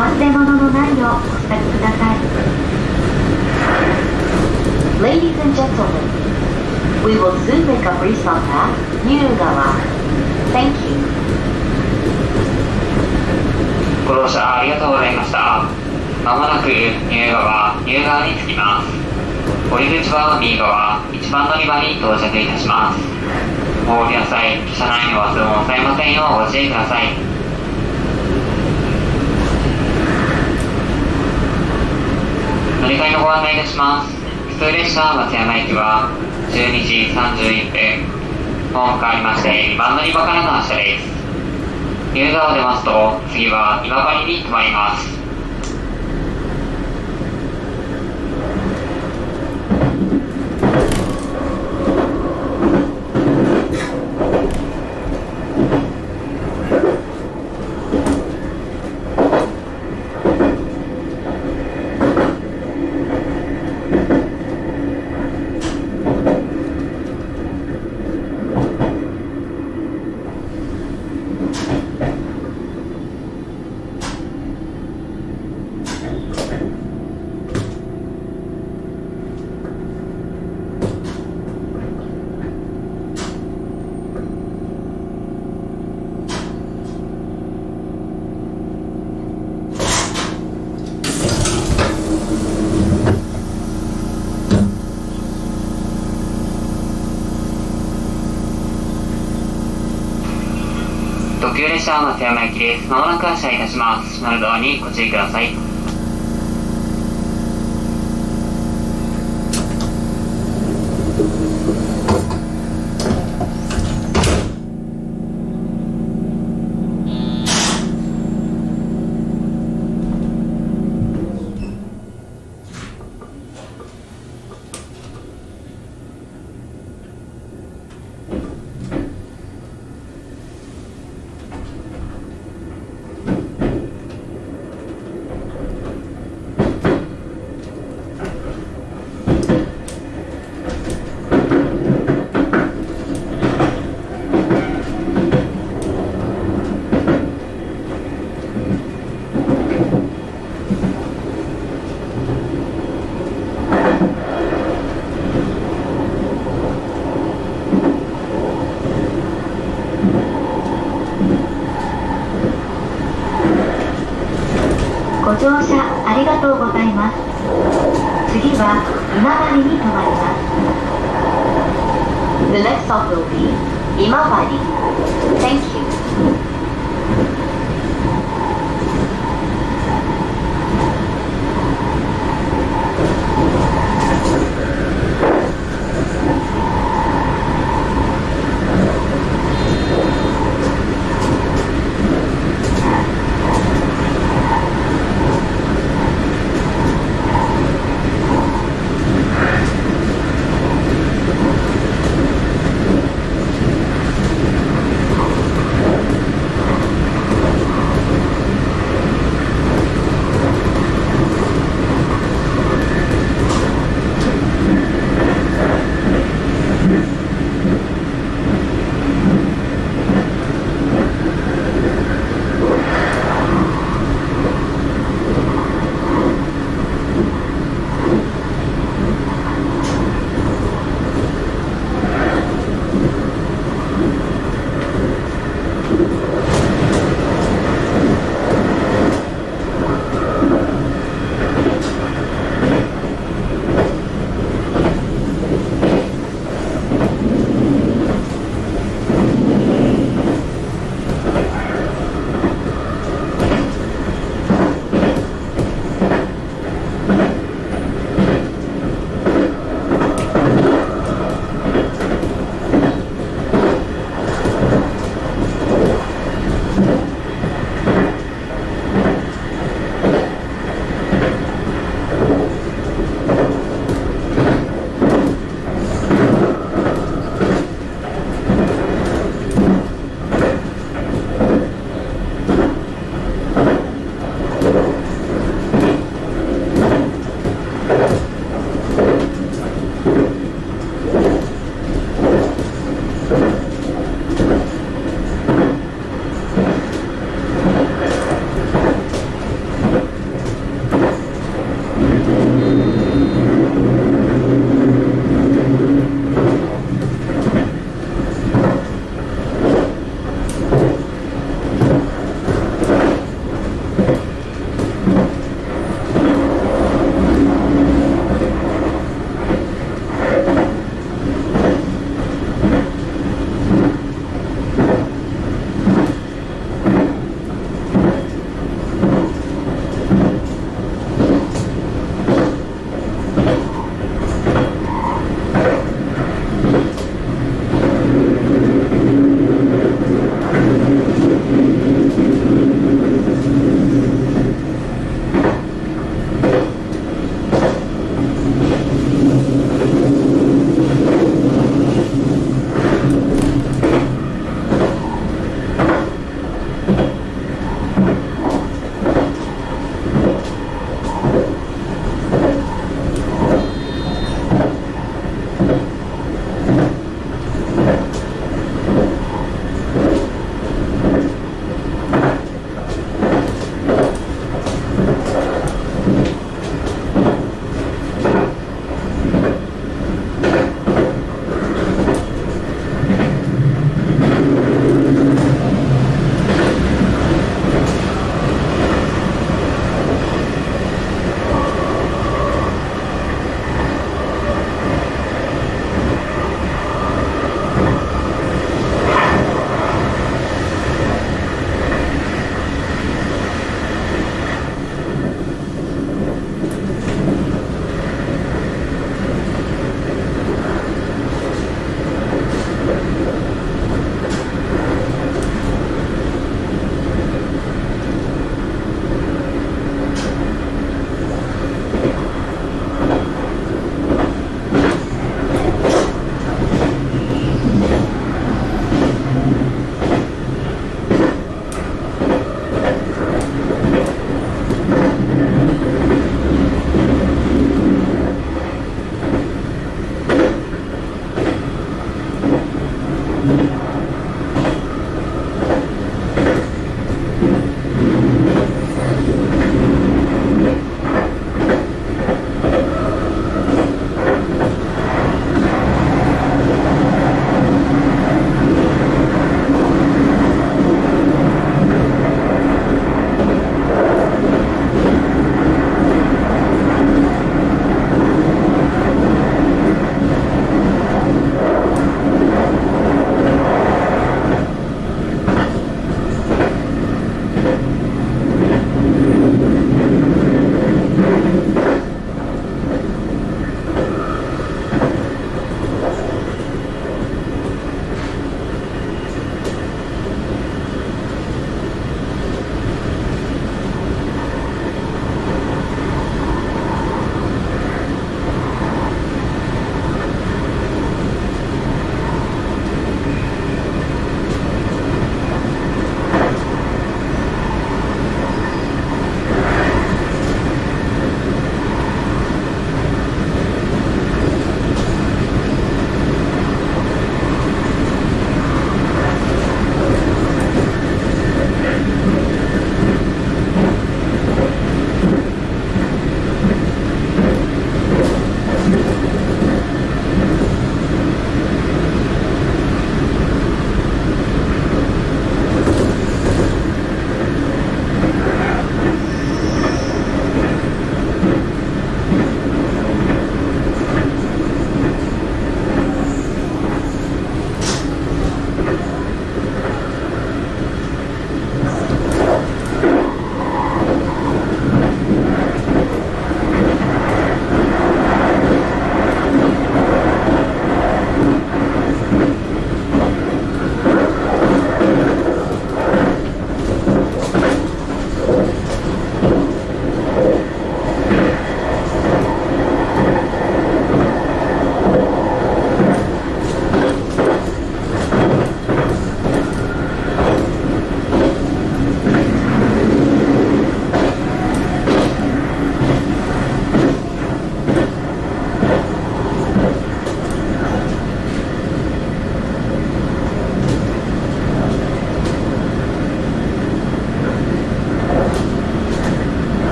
S1: 忘れ物のないようお支度ください。
S3: Ladies and gentlemen, we will soon make a restop at Niugawa. Thank you.
S4: ご乗車ありがとうございました。まもなく入川、入川に着きます。降り口は右側、いちばん乗り場に到着いたします。お降りの際、車内の忘れ物をされませんようご注意ください。乗り換えのご案内いたします。普通列車松山駅はじゅうにじさんじゅういっぷん、ホーム変わりましてにばん乗り場からの発車です。入川を出ますと、次は今治に停まります。特急列車松山駅です。まもなく発車いたします。閉まるドアにご注意ください。
S1: ご乗車ありがとうございます。次は今治に停まります。
S3: The next stop will be Imabari. Thank you.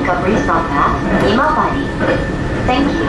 S3: pick up restop at Imabari. Thank you.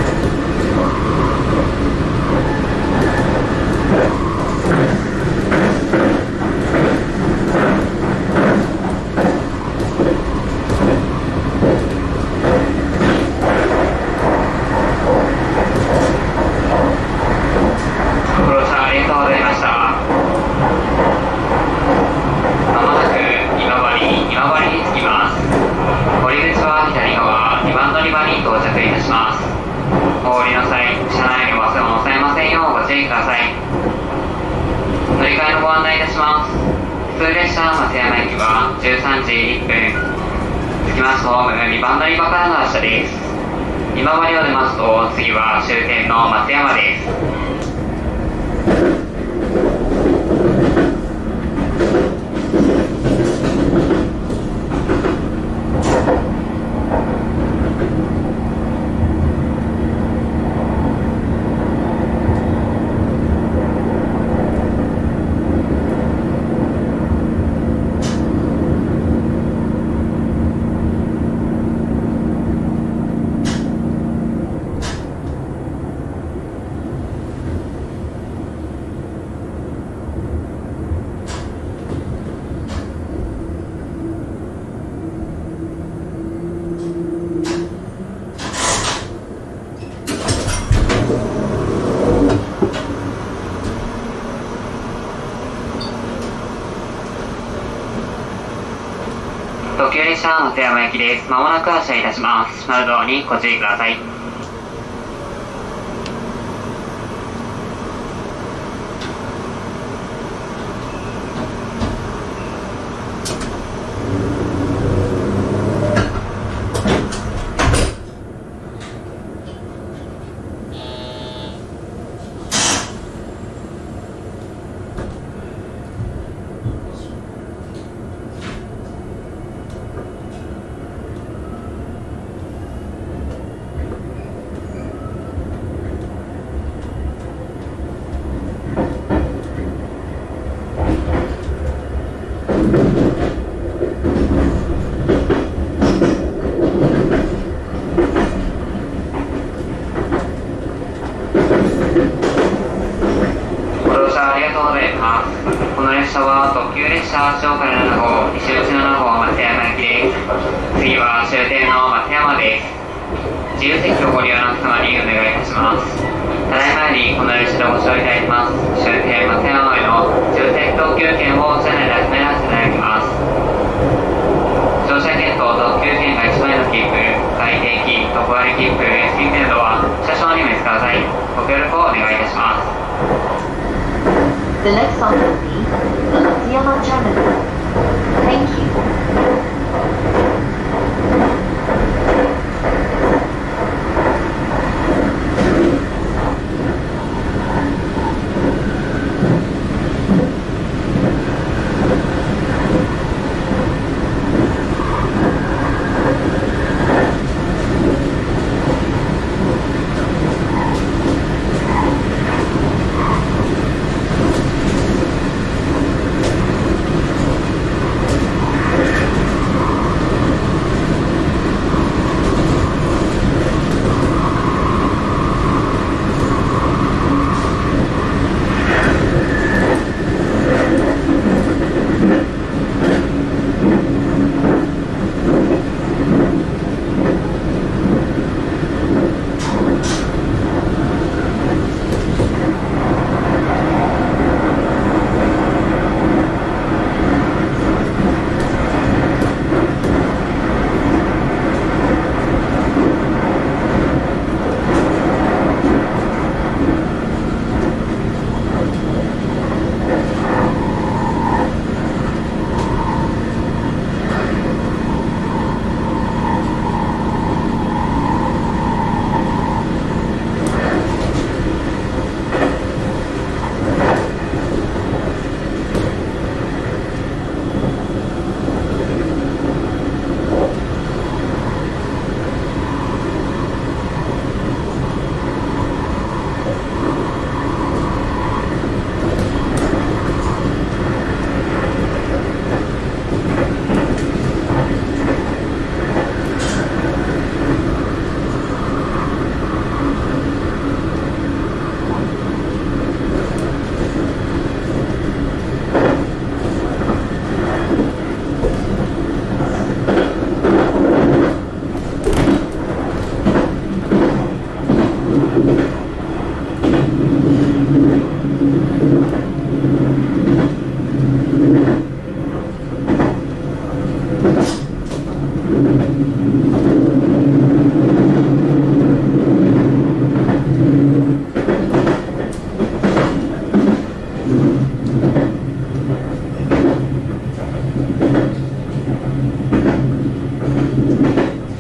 S4: 今治を出ますと次は終点の松山です。特急列車松山駅です。まもなく発車いたします。閉まるドアにご注意ください。特急列車上海なな号、西口なな号松山駅です。次は終点の松山です。自由席をご利用の様にお願いいたします。ただいまよりこの列車でご乗車いただきます終点松山への自由席特急券を車内で集めらせていただきます。乗車券と特急券がいちまいの切符、外定期、特割切符、エスピー などは車掌にお見せください。ご協力をお願いいたします。
S3: The next stop will be Matsuyama Terminal. Thank you.
S4: ご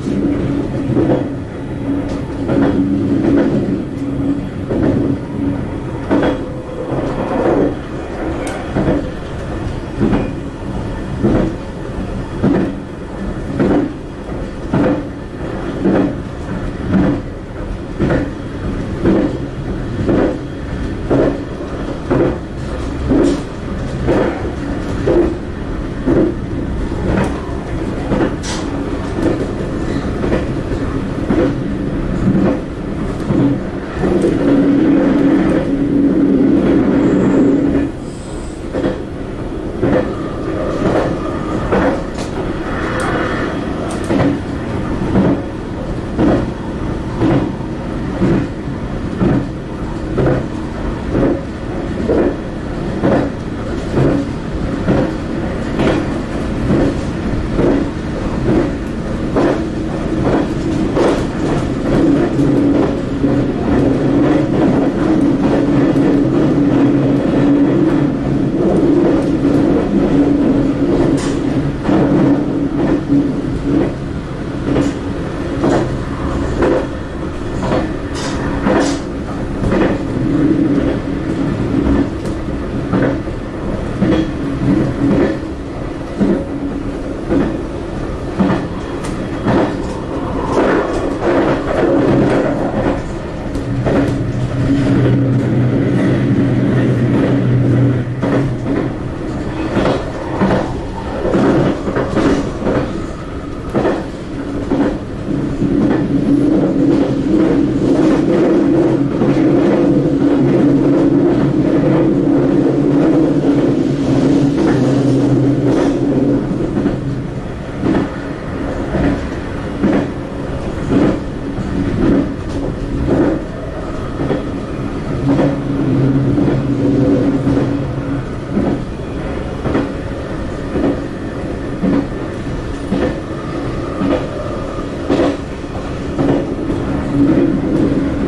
S2: 「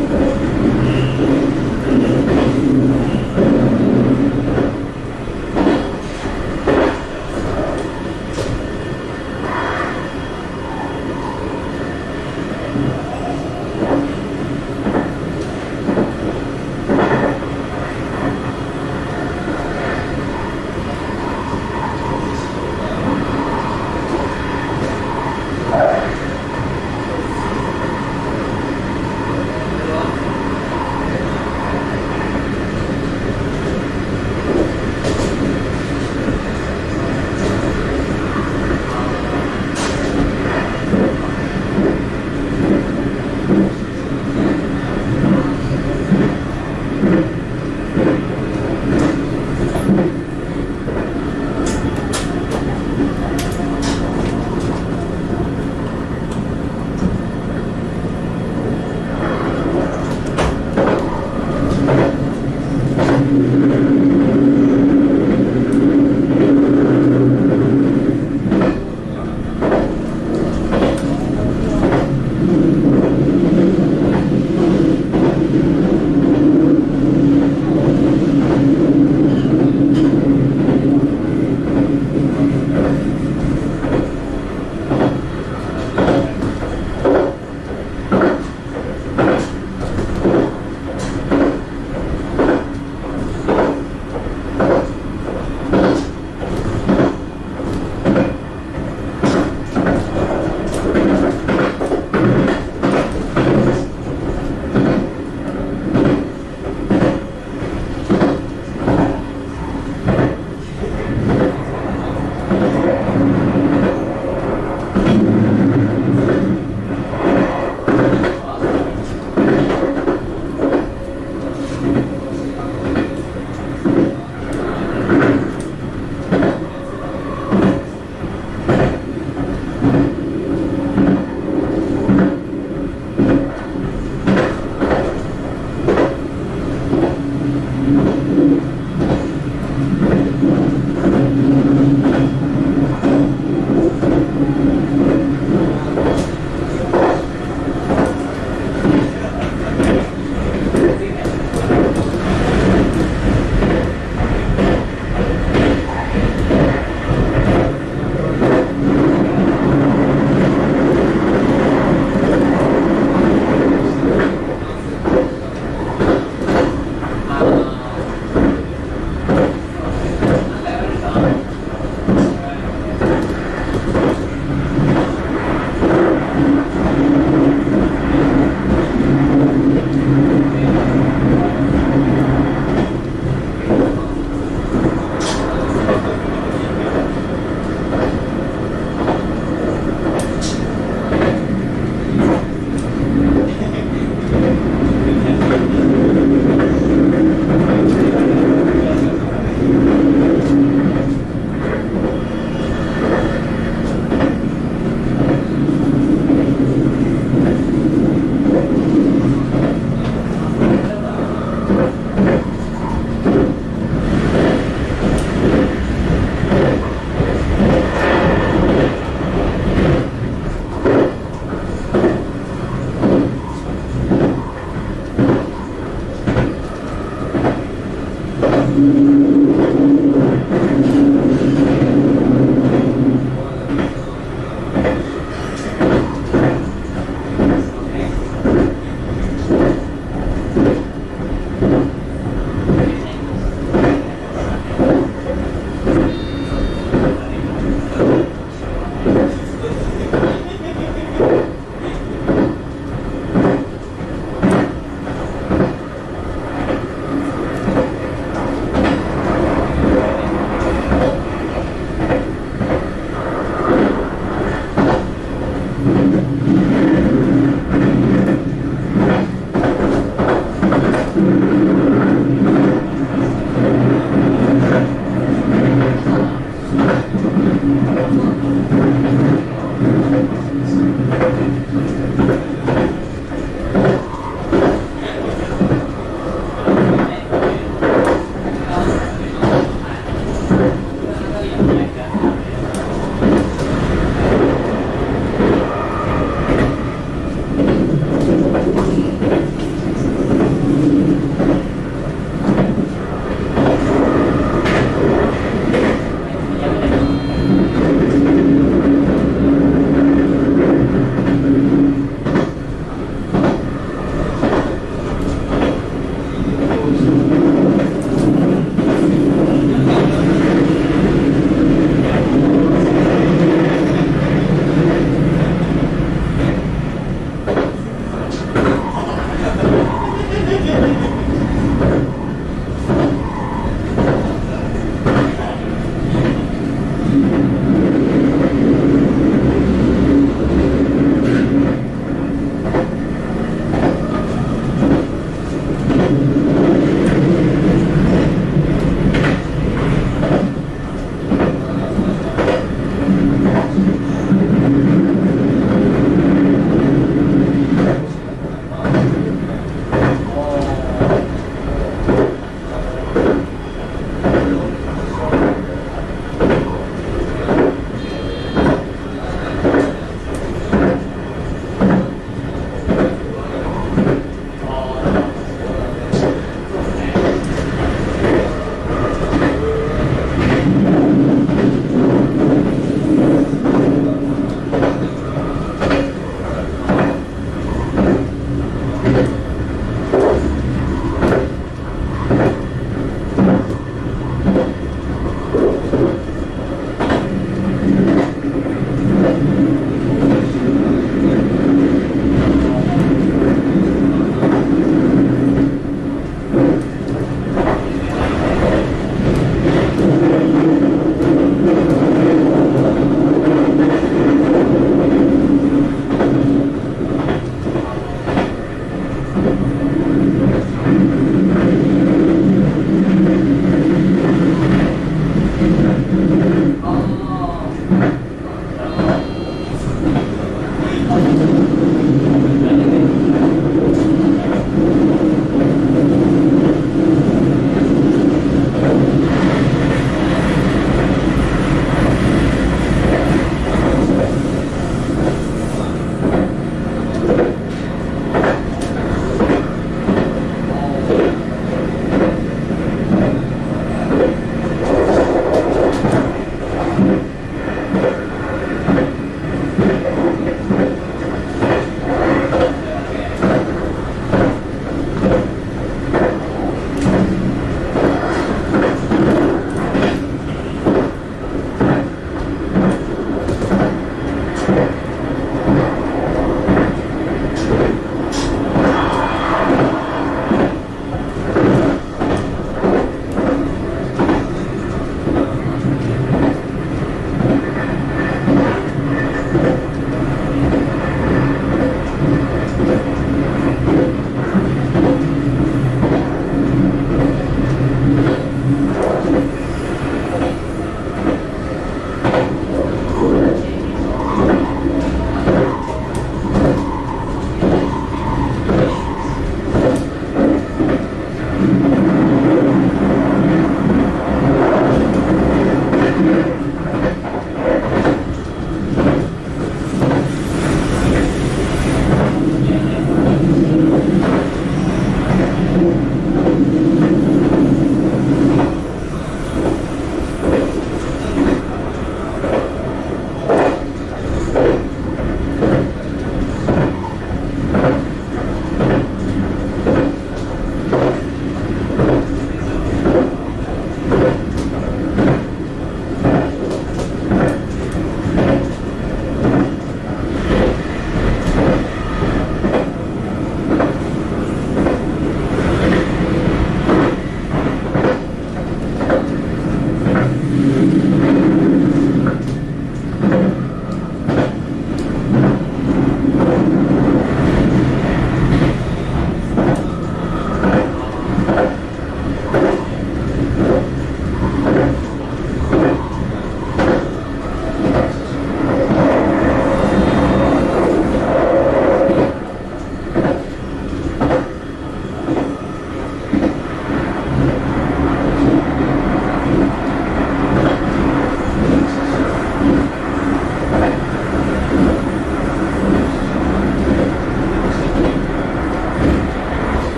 S2: す。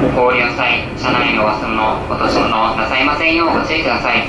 S4: 降りの際、車内のお忘れ物、落とし物なさいませんようご注意ください。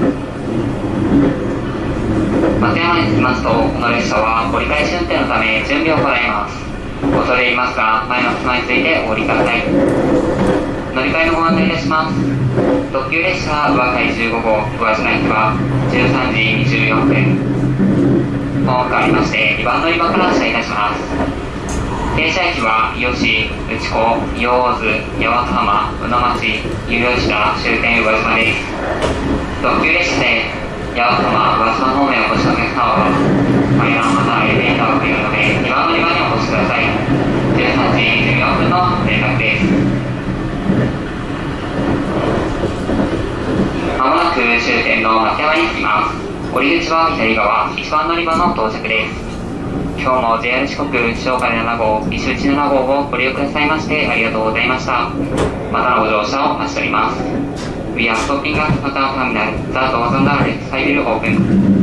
S4: 松山に着きますと、この列車は折り返し運転のため準備を行います。恐れ入りますが、前の襖についてお降りください。乗り換えのご案内いたします。特急列車宇和海じゅうご号宇和島駅はじゅうさんじにじゅうよんぷん。本変わりましてにばん乗り場から発車いたします。停車駅は伊予市、内子、伊予大津、八幡浜、宇野町、有吉田終点宇和島です。特急列車で八幡浜、宇和島方面をお越しのお客様は階段またエレベーターを降りるのでにばん乗り場にお越しください。じゅうさんじにじゅうよんぷんの連絡です。まもなく終点の松山に着きます。降り口は左側いちばん乗り場の到着です。今日も ジェイアール 四国小金なな号、石内なな号をご利用くださいましてありがとうございました。またのご乗車をお待ちしております。We are stopping at Mata Terminal. The doors on the left side will open.